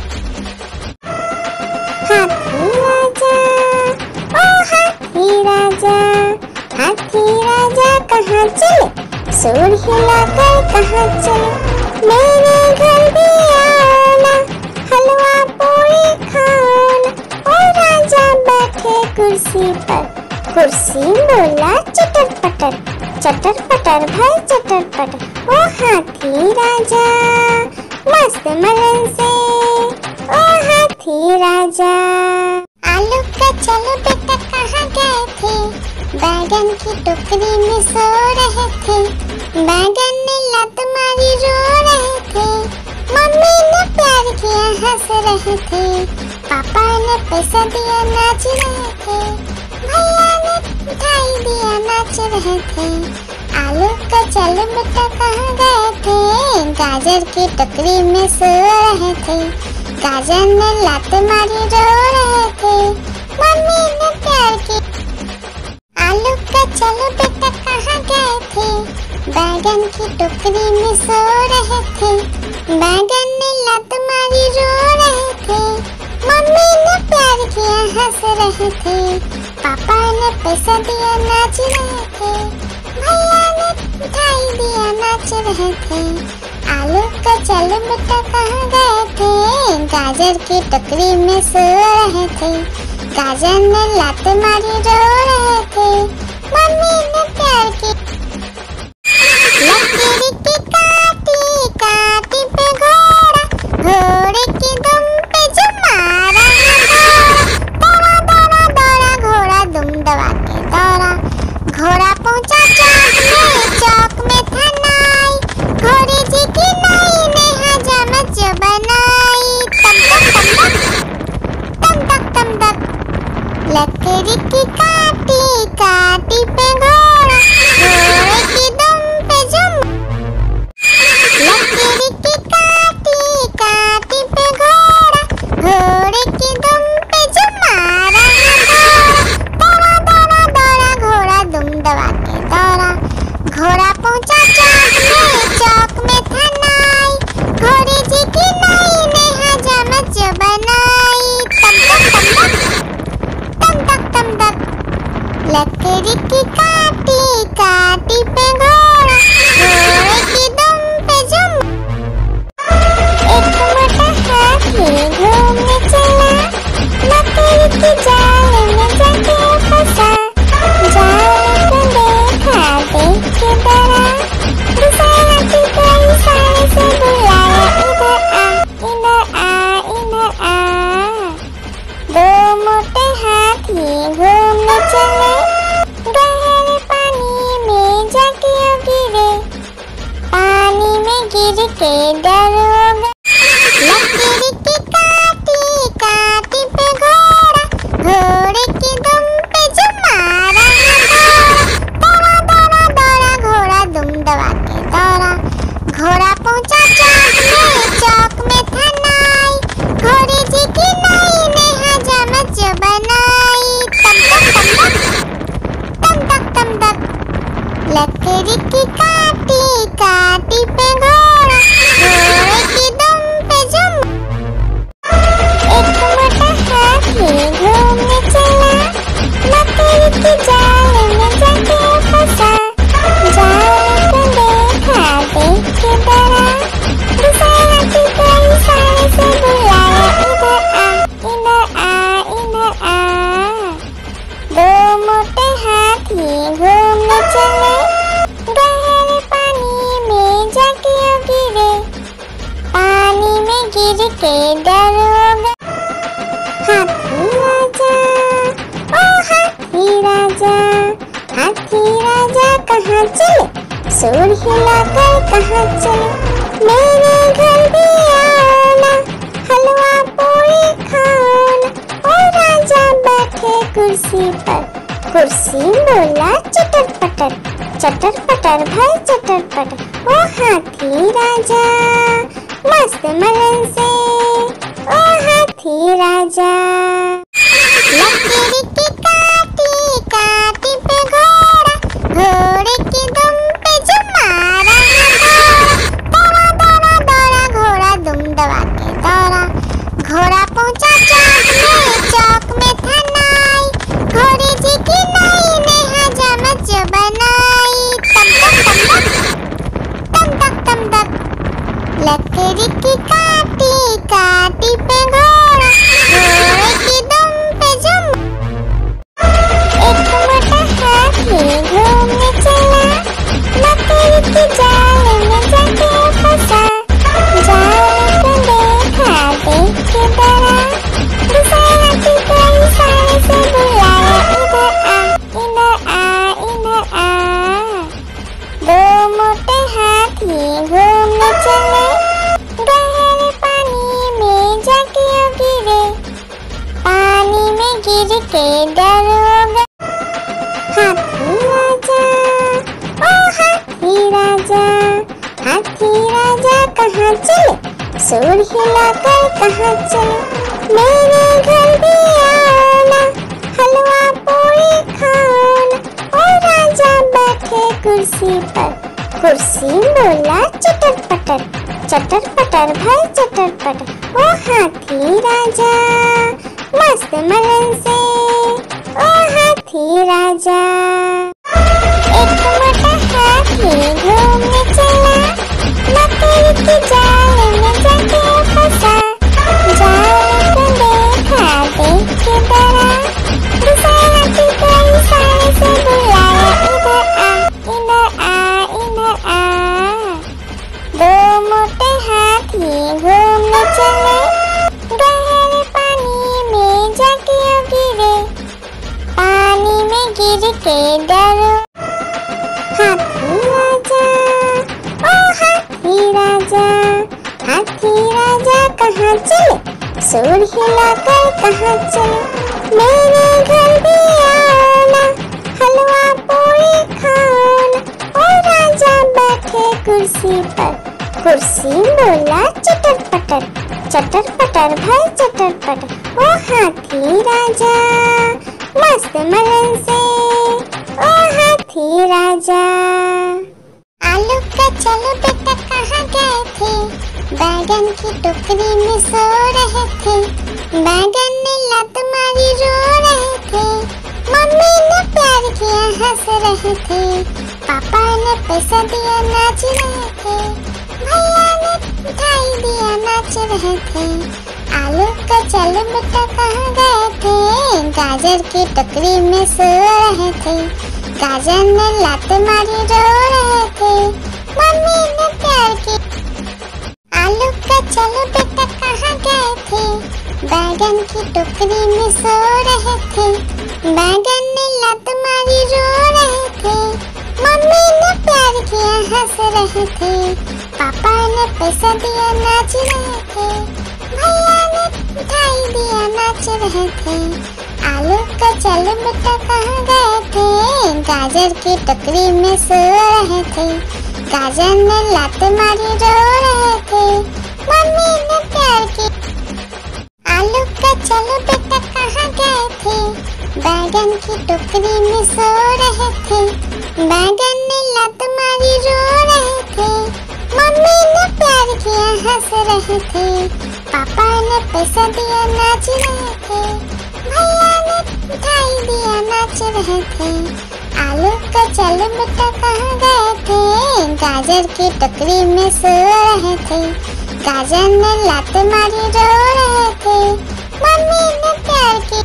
[SPEAKER 1] हाथी राजा ओ हाथी राजा, हाथी राजा कहाँ चले? सूर हिलाकर कहाँ चले? मेरे घर भी आना, हलवा पूरी खाना। ओ राजा बैठे कुर्सी पर, कुर्सी बोला चटर पटर, चटर पटर भाई चटर पटर। ओ हाथी राजा मस्त मलन से, ओ हाथी राजा। आलू का चलो बेटा कहाँ गए थे? बैगन की टोकरी में सो रहे थे। बैगन ने लात मारी रो रहे थे। मम्मी ने प्यार किया हंस रहे थे। पापा ने पैसा दिया नाच रहे थे। भैया ने मिठाई दिया नाच रहे थे। आलू का चलो बेटा कहाँ गए थे? गाजर की टोकरी में सो रहे थे। गाजर ने लात मारी रो रहे थे। मम्मी ने प्यार की। आलू का चलो बेटा कहाँ गए थे? बैगन की टोकरी में सो रहे थे। बैगन ने लत मारी रो रहे थे, मम्मी ने प्यार किया हंस रहे थे, पापा ने पैसा दिया नाच रहे थे, भैया ने मिठाई दिया नाच रहे थे। आलू का चल बेटा कहाँ गए थे, गाजर की टोकरी में सो रहे थे, गाजर ने लात मारी रो रहे थे, मम्मी ने प्यार की। लकीर की काटी काटी पे घोड़ा, घोड़े की दुम पे जो मारा दौड़ा दौड़ा दौड़ा घोड़ा दुम दबा के दौड़ा, घोड़ा पहुंचा चौक में था नाई, घोड़े जी की नाई ने हजामत जो बनाई, तम तक तम तक। लकड़ी की काटी काटी पे घोड़ा, घोड़े की दुम पे जो, लकड़ी की काटी काटी पे घोड़ा, घोड़े की दुम पे जो मारा दौड़ा दौड़ा दौड़ा घोड़ा दुम दबा के दौड़ा, घोड़ा पहुंचा चौक में था नाई, घोड़े जी की नाई ने हजामत जो बनाई, तम तक। लकड़ी की काटी काटी पे घोड़ा, घोड़े की दुम पे जो, एक मोटा हाथी घूमने चला, लकड़ी की जाल में जाके फंसा, जाल को देखा देख के डरा, दूसरे हाथी को इशारे से बुलाया, इधर आ इधर आ। दो मोटे हाथी घूमने चले, गहरे पानी में जाके गिरे, पानी में गिर के डर हो गए। लकड़ी की काटी काटी पे घोड़ा, घोड़े की दुम पे जो मारा दौड़ा दौड़ा दौड़ा घोड़ा दुम दबा के दौड़ा, घोड़ा पहुंचा चौक में था नाई, घोड़े जी की नाई ने हजामत जो बनाई, तम तक। लकड़ी की काटी काटी पे घोड़ा, घोड़े की दुम पे जो, एक मोटा हाथी घूमने चला, लकड़ी की जाल में जाके फंसा, जाल को देखा देख के डरा, दूसरे हाथी को इशारे से बुलाया, इधर आ। दो मोटे हाथी घूमने चले, गहरे पानी में जाके गिरे, पानी में गिर के डर हो गए। हाथी राजा ओ हाथी राजा, हाथी राजा कहाँ चले, सूर हिलाकर कहाँ चले, मेरे घर भी आना, हलवा पूरी खाना। ओ राजा बैठे कुर्सी पर, कुर्सी बोला चटर पटर भाई चटर पटर। ओ हाथी राजा मस्त मलन से, ओ हाथी राजा। लकड़ी की काटी काटी पे घोड़ा, घोड़े की दुम पे जो मारा दौड़ा दौड़ा दौड़ा घोड़ा दुम दबा के दौड़ा, घोड़ा पहुंचा चौक में था नाई, घोड़े जी की नाई ने हजामत जो बनाई, तम तक। लकड़ी की काटी काटी पे घोड़ा, घोड़े की दुम पे जो, एक मोटा हाथी घूमने चला, लकड़ी की जाल में जाके फंसा, जाल को देखा देख के डरा, दूसरे हाथी को इशारे से बुलाया, इधर आ। दो मोटे हाथी घूमने चले, गहरे पानी में जाके गिरे, पानी में गिर के डर हो गए। हाथी राजा ओ हाथी राजा, हाथी राजा कहाँ चले, सूर हिलाकर कहाँ चले, मेरे घर भी आना, हलवा पूरी खाना। ओ राजा बैठे कुर्सी पर, कुर्सी बोला चटर पटर चटर पटर भाई चटर पटर, ओ हाथी राजा मस्त मलन से, ओ हाथी राजा। एक मोटा हाथी घूमने चला, मकड़ी की जाल में जाके फंसा। जाल को देखा देख के डरा, दूसरा हाथी को इशारे से बुलाया, इधर आ इधर आ इधर आ। दो मोटे हाथी घूमने चले, गहरे पानी में जाके गिरे, पानी में गिर के डरो। हाथी राजा ओ हाथी राजा, हाथी राजा कहाँ चले, सूर हिलाकर कहाँ चले। मेरे घर भी आना, हलवा पूरी खाना। ओ राजा बैठे कुर्सी पर, कुर्सी बोला चटर पटर भाई चटर पटर, ओ हाथी राजा मस्त मलन से, ओ हाथी राजा। आलू का चलो बेटा कहाँ गए थे, बैगन की टोकरी में सो रहे थे। बैगन ने लात मारी रो रहे थे, मम्मी ने प्यार किया हंस रहे थे, पापा ने पैसा दिया नाच रहे थे, भैया ने मिठाई दिया नाच रहे थे। आलू का चलो बेटा कहाँ गए थे, गाजर की टोकरी में सो रहे थे। गाजर ने लात मारी रो रहे थे, मम्मी ने प्यार की। आलू का चलो बेटा कहाँ गए थे, बैगन की टोकरी में सो रहे थे। बैगन ने लात मारी रो रहे थे, मम्मी ने प्यार किया हंस रहे थे, पापा ने पैसा दिया नाच रहे थे, भैया ने मिठाई दिया नाच रहे थे। आलू का चलो बेटा कहाँ गए थे, गाजर की टोकरी में सो रहे थे। गाजर ने लात मारी रो रहे थे, मम्मी ने प्यार की। आलू का चलो बेटा कहाँ गए थे, बैगन की टोकरी में सो रहे थे। बैगन ने लात मारी रो रहे थे, मम्मी ने प्यार किया हंस रहे थे, पापा ने पैसा दिया नाच रहे थे, भैया ने मिठाई दिया नाच रहे थे। आलू का चलो बेटा कहाँ गए थे, गाजर की टोकरी में सो रहे थे। गाजर ने लात मारी रो रहे थे, मम्मी ने प्यार की।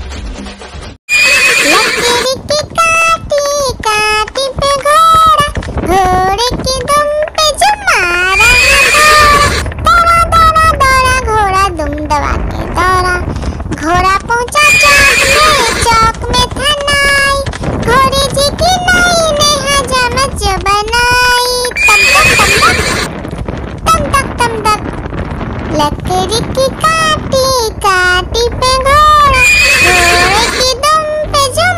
[SPEAKER 1] लकड़ी की काटी काटी पे घोड़ा, घोड़े की दुम पे जो मारा दौड़ा दौड़ा दौड़ा घोड़ा दुम दबा के दौड़ा। घोड़ा पहुंचा चौक में था नाई, घोड़े जी की नाई ने हजामत जो बनाई। तम तक तम तक लकड़ी की काटी काटी पे घोड़ा, घोड़े की दुम पे जो।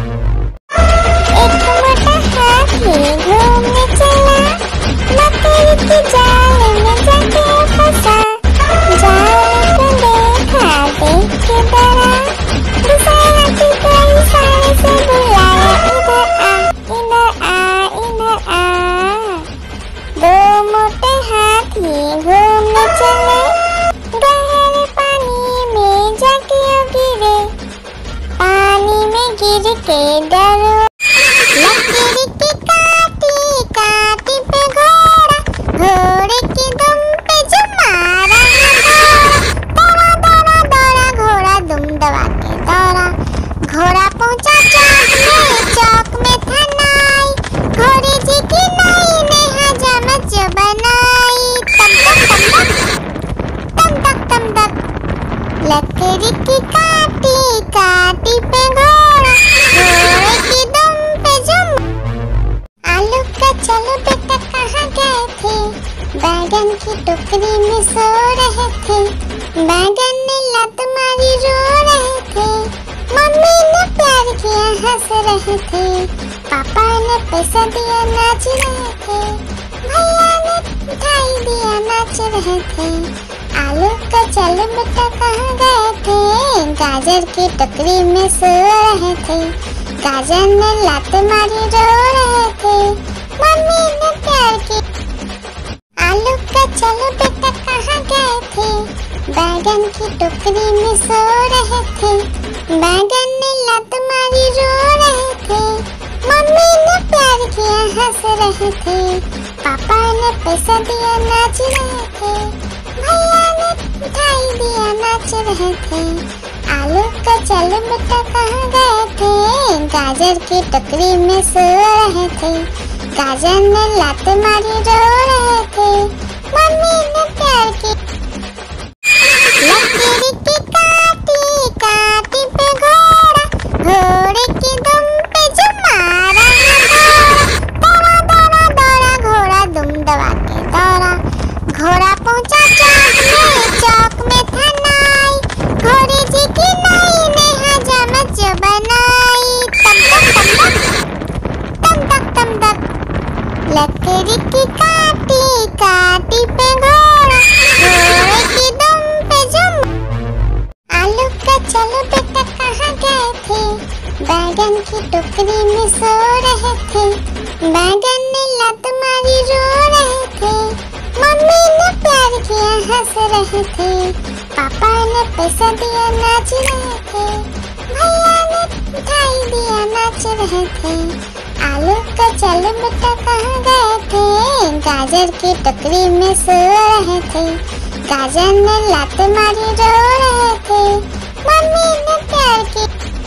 [SPEAKER 1] एक मोटा हाथी घूमने चला, मकड़ी की जाल में जाके फंसा। जाल को देखा देख के डरा, दूसरा हाथी को इशारे से बुलाया, इधर आ इधर आ इधर आ। दो मोटे हाथी घूमने चले, गहरे पानी में जाके गिरे, पानी में गिर के डरो। लकड़ी की काटी काटी पे घोड़ा, घोड़े की दुम पे जो मारा दौड़ा दौड़ा दौड़ा घोड़ा दुम दबा के दौड़ा। घोड़ा पहुंचा चौक में था नाई, घोड़े जी की नाई ने हजामत जो बनाई। तम तक लकड़ी की काटी काटी पे घोड़ा, घोड़े की दुम पे जो। आलू का चलो बेटा कहाँ गए थे, बैगन की टोकरी में सो रहे थे। बैगन ने लात मारी रो रहे थे, मम्मी ने प्यार किया हंस रहे थे, पापा ने पैसा दिया नाच रहे थे, भैया ने मिठाई दिया नाच रहे थे। आलू का चलो बेटा कहाँ गए थे, गाजर की टोकरी में सो रहे थे। गाजर ने लात मारी रो रहे थे, मम्मी ने प्यार की। आलू का का चलो बेटा कहाँ गए थे, बैगन की टोकरी में सो रहे थे, बैगन ने लत मारी रो रहे थे, मम्मी ने प्यार किया हंस रहे थे, पापा ने पैसा दिया नाच रहे थे, भैया ने मिठाई दिया नाच रहे थे। आलू का चलो बेटा कहाँ गए थे, गाजर की टोकरी में सो रहे थे, गाजर ने लात मारी रो रहे थे, मम्मी ने प्यार की। लकीर की काटी काटी पे घोड़ा, घोड़े की दुम पे जो मारा दौड़ा दौड़ा दौड़ा घोड़ा दुम दबा के दौड़ा, घोड़ा पहुंचा चौक में था नाई, घोड़े जी की नाई ने हजामत जो बनाई, तम तक तम तक। लकड़ी की काटी काटी पे घोड़ा, घोड़े की दुम पे जुम। आलू का चलो बेटा कहाँ गए थे, बैगन की टोकरी में सो रहे थे, बैगन ने लत मारी रो रहे थे, मम्मी ने प्यार किया हंस रहे थे, पापा ने पैसा दिया नाच रहे थे, भैया ने मिठाई दिया नाच रहे थे। आलू का चलो बेटा कहाँ गए थे, गाजर की टोकरी में सो रहे थे, गाजर ने लात मारी रो रहे थे, मम्मी ने प्यार की।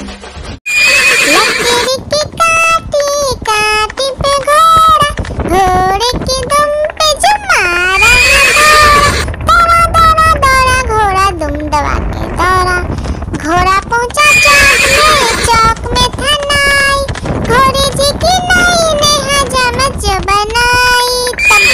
[SPEAKER 1] लकीर की काटी काटी पे घोड़ा, घोड़े की दुम पे जो मारा दौड़ा दौड़ा दौड़ा घोड़ा दुम दबा के दौड़ा, घोड़ा पहुंचा चौक में था नाई, घोड़े जी की नाई ने हजामत जो बनाई,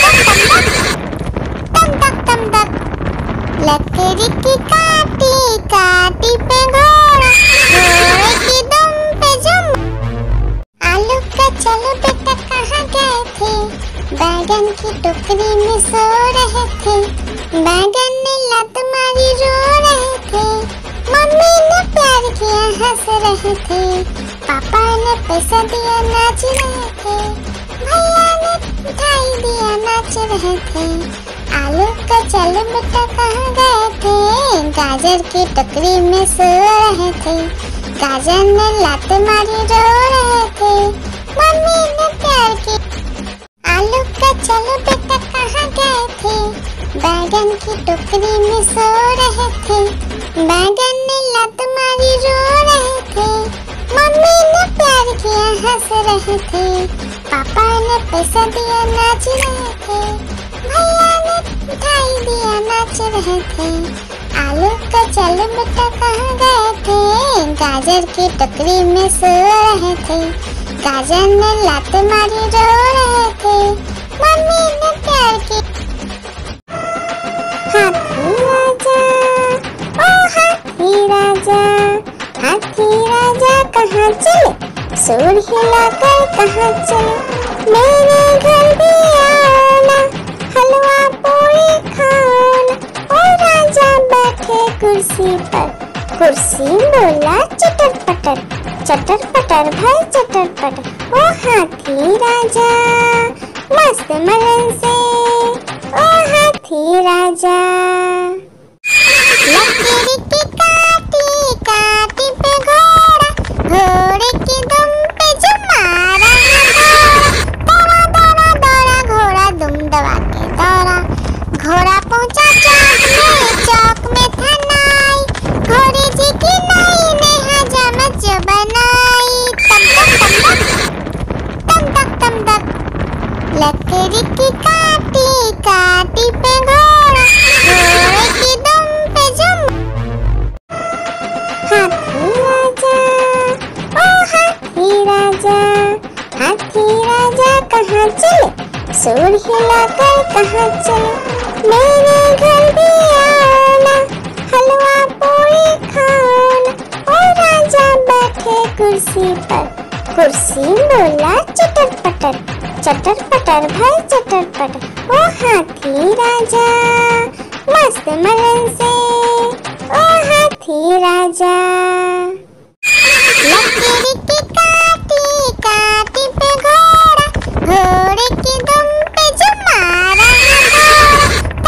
[SPEAKER 1] तम तक। लकड़ी की काटी काटी पे घोड़ा, घोड़े की दुम पे जुम। आलू का चलो बेटा कहाँ गए थे, बैगन की टोकरी में सो रहे थे, बैगन ने लत मारी रो रहे थे, मम्मी ने प्यार किया हंस रहे थे, पापा ने पैसा दिया नाच रहे थे, भैया ने मिठाई दिया नाच रहे थे। आलू का चलो बेटा कहाँ गए थे, गाजर की टोकरी में सो रहे थे, गाजर ने लात मारी रो रहे थे, मम्मी ने प्यार की। आलू का चलो बेटा कहाँ गए थे, बैगन की टोकरी में सो रहे थे, बैगन ने लत मारी रो रहे थे, मम्मी ने प्यार किया हंस रहे थे, पापा ने पैसा दिया नाच रहे थे, भैया ने मिठाई दिया नाच रहे थे। आलू का चलो बेटा कहाँ गए थे, गाजर की टोकरी में सो रहे थे, गाजर ने लात मारी रो रहे थे, मम्मी ने प्यार की। हाथी राजा ओ हाथी राजा, हाथी राजा कहाँ चले, सूर हिलाकर कहाँ चले, मेरे घर भी आना, हलवा पूरी खाना। ओ राजा बैठे कुर्सी पर, कुर्सी बोला चटर पटर, चटर पटर भाई चटर पटर। ओ हाथी राजा मस्त मलन से, ओ हाथी राजा। लकीर की काटी काटी पे घोड़ा, घोड़े की दुम पे जो मारा दौड़ा दौड़ा दौड़ा घोड़ा दुम दबा के दौड़ा, घोड़ा पहुंचा चौक में था नाई, घोड़े जी की नाई ने हजामत जो बनाई, तम तक। लकड़ी की काटी काटी पे घोड़ा, घोड़े की दुम पे जुम। हाथी राजा ओ हाथी राजा, हाथी राजा कहाँ चले, सूर हिलाकर कहाँ चले, मेरे घर भी आना, हलवा पूरी खाना। ओ राजा बैठे कुर्सी पर, कुर्सी बोला चटर पटर, चटर पटर भाई चटर पटर। ओ हाथी राजा मस्त मलन से, ओ हाथी राजा। लकीर की काटी काटी पे घोड़ा, घोड़े की दुम पे जो मारा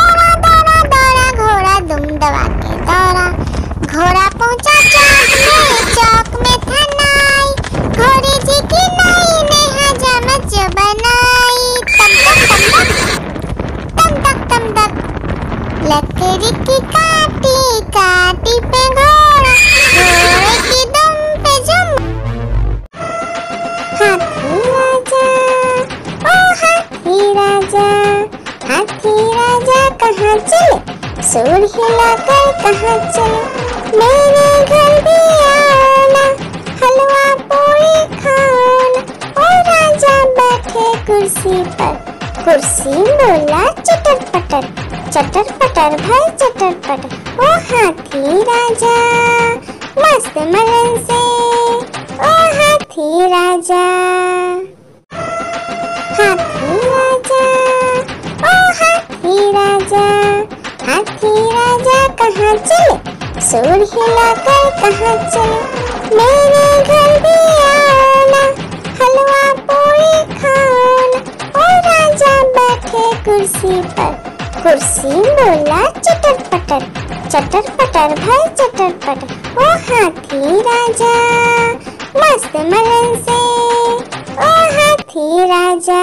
[SPEAKER 1] सुर हिलाकर कहाँ चले, मेरे घर भी आओ ना, हलवा पूरी खाओ ना। ओ राजा बैठे कुर्सी पर, कुर्सी बोला चटर पटर, चटर पटर भाई चटर पटर। ओ हाथी राजा मस्त मलन से, ओ हाथी राजा, हाथी राजा, ओ हाथी राजा, हाथी राजा कहाँ चले, सुर हिलाकर कहाँ चले, मेरे घर भी आओ ना, हलवा पूरी खाओ ना। ओ राजा बैठे कुर्सी पर, कुर्सी बोला चटर पटर, चटर पटर भाई चटर पटर। ओ हाथी राजा मस्त मलन से, ओ हाथी राजा,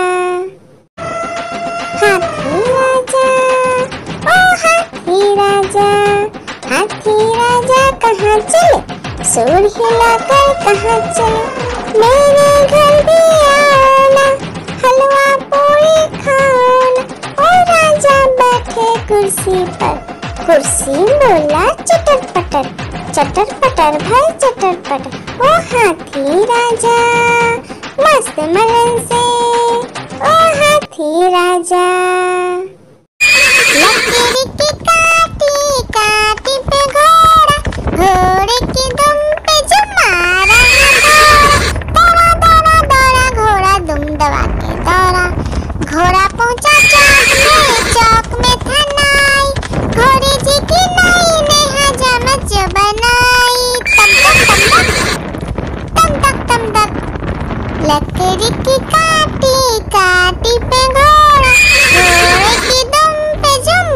[SPEAKER 1] हाथी राजा, ओ हाथी राजा, हाथी राजा कहाँ चले, सुर हिलाकर कहाँ चले, मेरे घर भी आओ ना, हलवा पूरी खाओ ना। ओ राजा बैठे कुर्सी पर, कुर्सी बोला चटर पटर, चटर पटर भाई चटर पटर। ओ हाथी राजा मस्त मलन से, ओ हाथी राजा। लकड़ी की काटी काटी पे घोड़ा, घोड़े की दुम पे जो मारा दौड़ा दौड़ा दौड़ा घोड़ा दुम दबा के दौड़ा। घोड़ा पहुंचा चौक में था नाई, घोड़े जी की नाई ने हजामत जो बनाई। तम तक तम तक लकड़ी की काटी काटी पे घोड़ा, घोड़े की दुम पे जुम।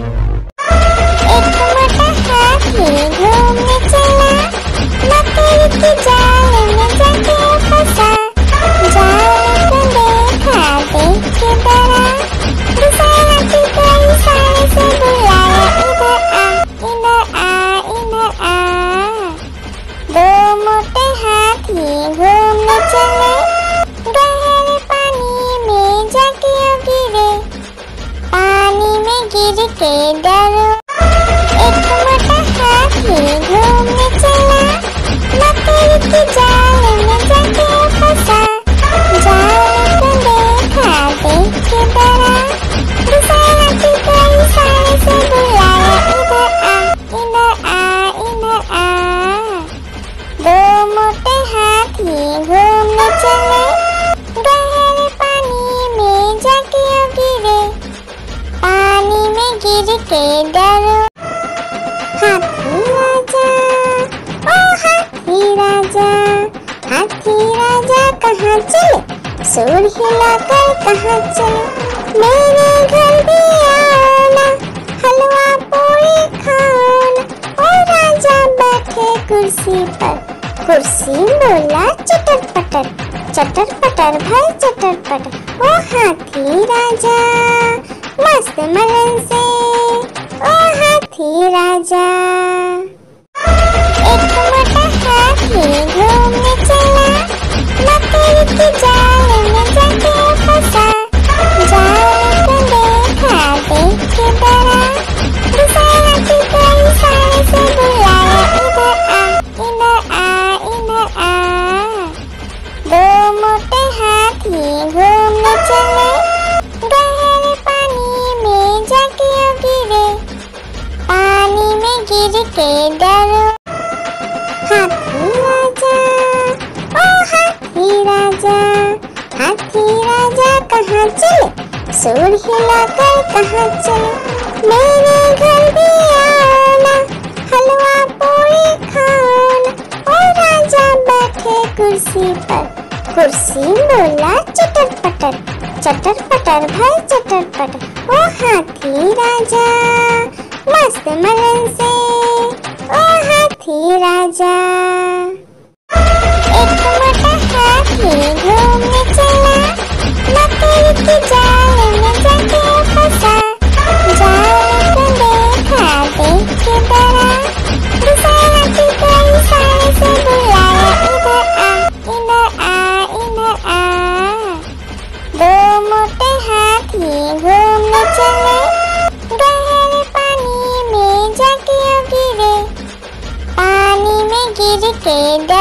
[SPEAKER 1] एक मोटा हाथी घूमने चला, लकड़ी की जाल में जाके फंसा। जाल को देखा देख के डरा, दूसरा हाथी को इशारे से बुलाया, इधर आ इधर आ। दो मोटे हाथी घूमने चले, गहरे पानी में जाके गिरे, पानी में गिर के डरो। एक मोटा हाथी घूमने चला, लकड़ी की जाल में जाके फंसा। जाल को देखा देख के डरा, दूसरा हाथी को इशारे से बुलाया, इधर आ इधर आ। दो मोटे हाथी घूमने चले, गहरे पानी में जाके गिरे, पानी में गिर के डरो। हाथी राजा, ओ हाथी राजा, हाथी राजा कहाँ चले, सुर हिलाकर कहाँ चले, मेरे घर भी आओ ना, हलवा पूरी खाओ ना। ओ राजा बैठे कुर्सी पर, कुर्सी बोला चटर पटर, चटर पटर भाई चटर पटर। ओ हाथी राजा मस्त मलन से, ओ हाथी राजा। एक मोटा हाथी घूमने चला, लकड़ी की जाल में जाके फंसा। जाल को देखा देख के डरा, दूसरा हाथी को इशारे से बुलाया, इधर आ इधर आ। दो मोटे हाथी घूमने चले, गहरे पानी में जाके गिरे, पानी में गिर के डरो। हाथी राजा, ओ हाथी राजा, हाथी राजा कहाँ चले, सुर हिलाकर कहाँ चले, मेरे घर भी आओ ना, हलवा पूरी खाओ ना। ओ राजा बैठे कुर्सी पर, कुर्सी बोला चटर पटर, चटर पटर भाई चटर पटर। ओ हाथी राजा मस्त मलन से, ओ हाथी राजा। एक मोटा हाथी घूमने चला, लकड़ी की जाल में जाके फंसा। जाल को देखा देख के डरा, दूसरा हाथी को इशारे से बुलाया, इधर आ इधर आ। दो मोटे हाथी घूमने चले, गहरे पानी के डर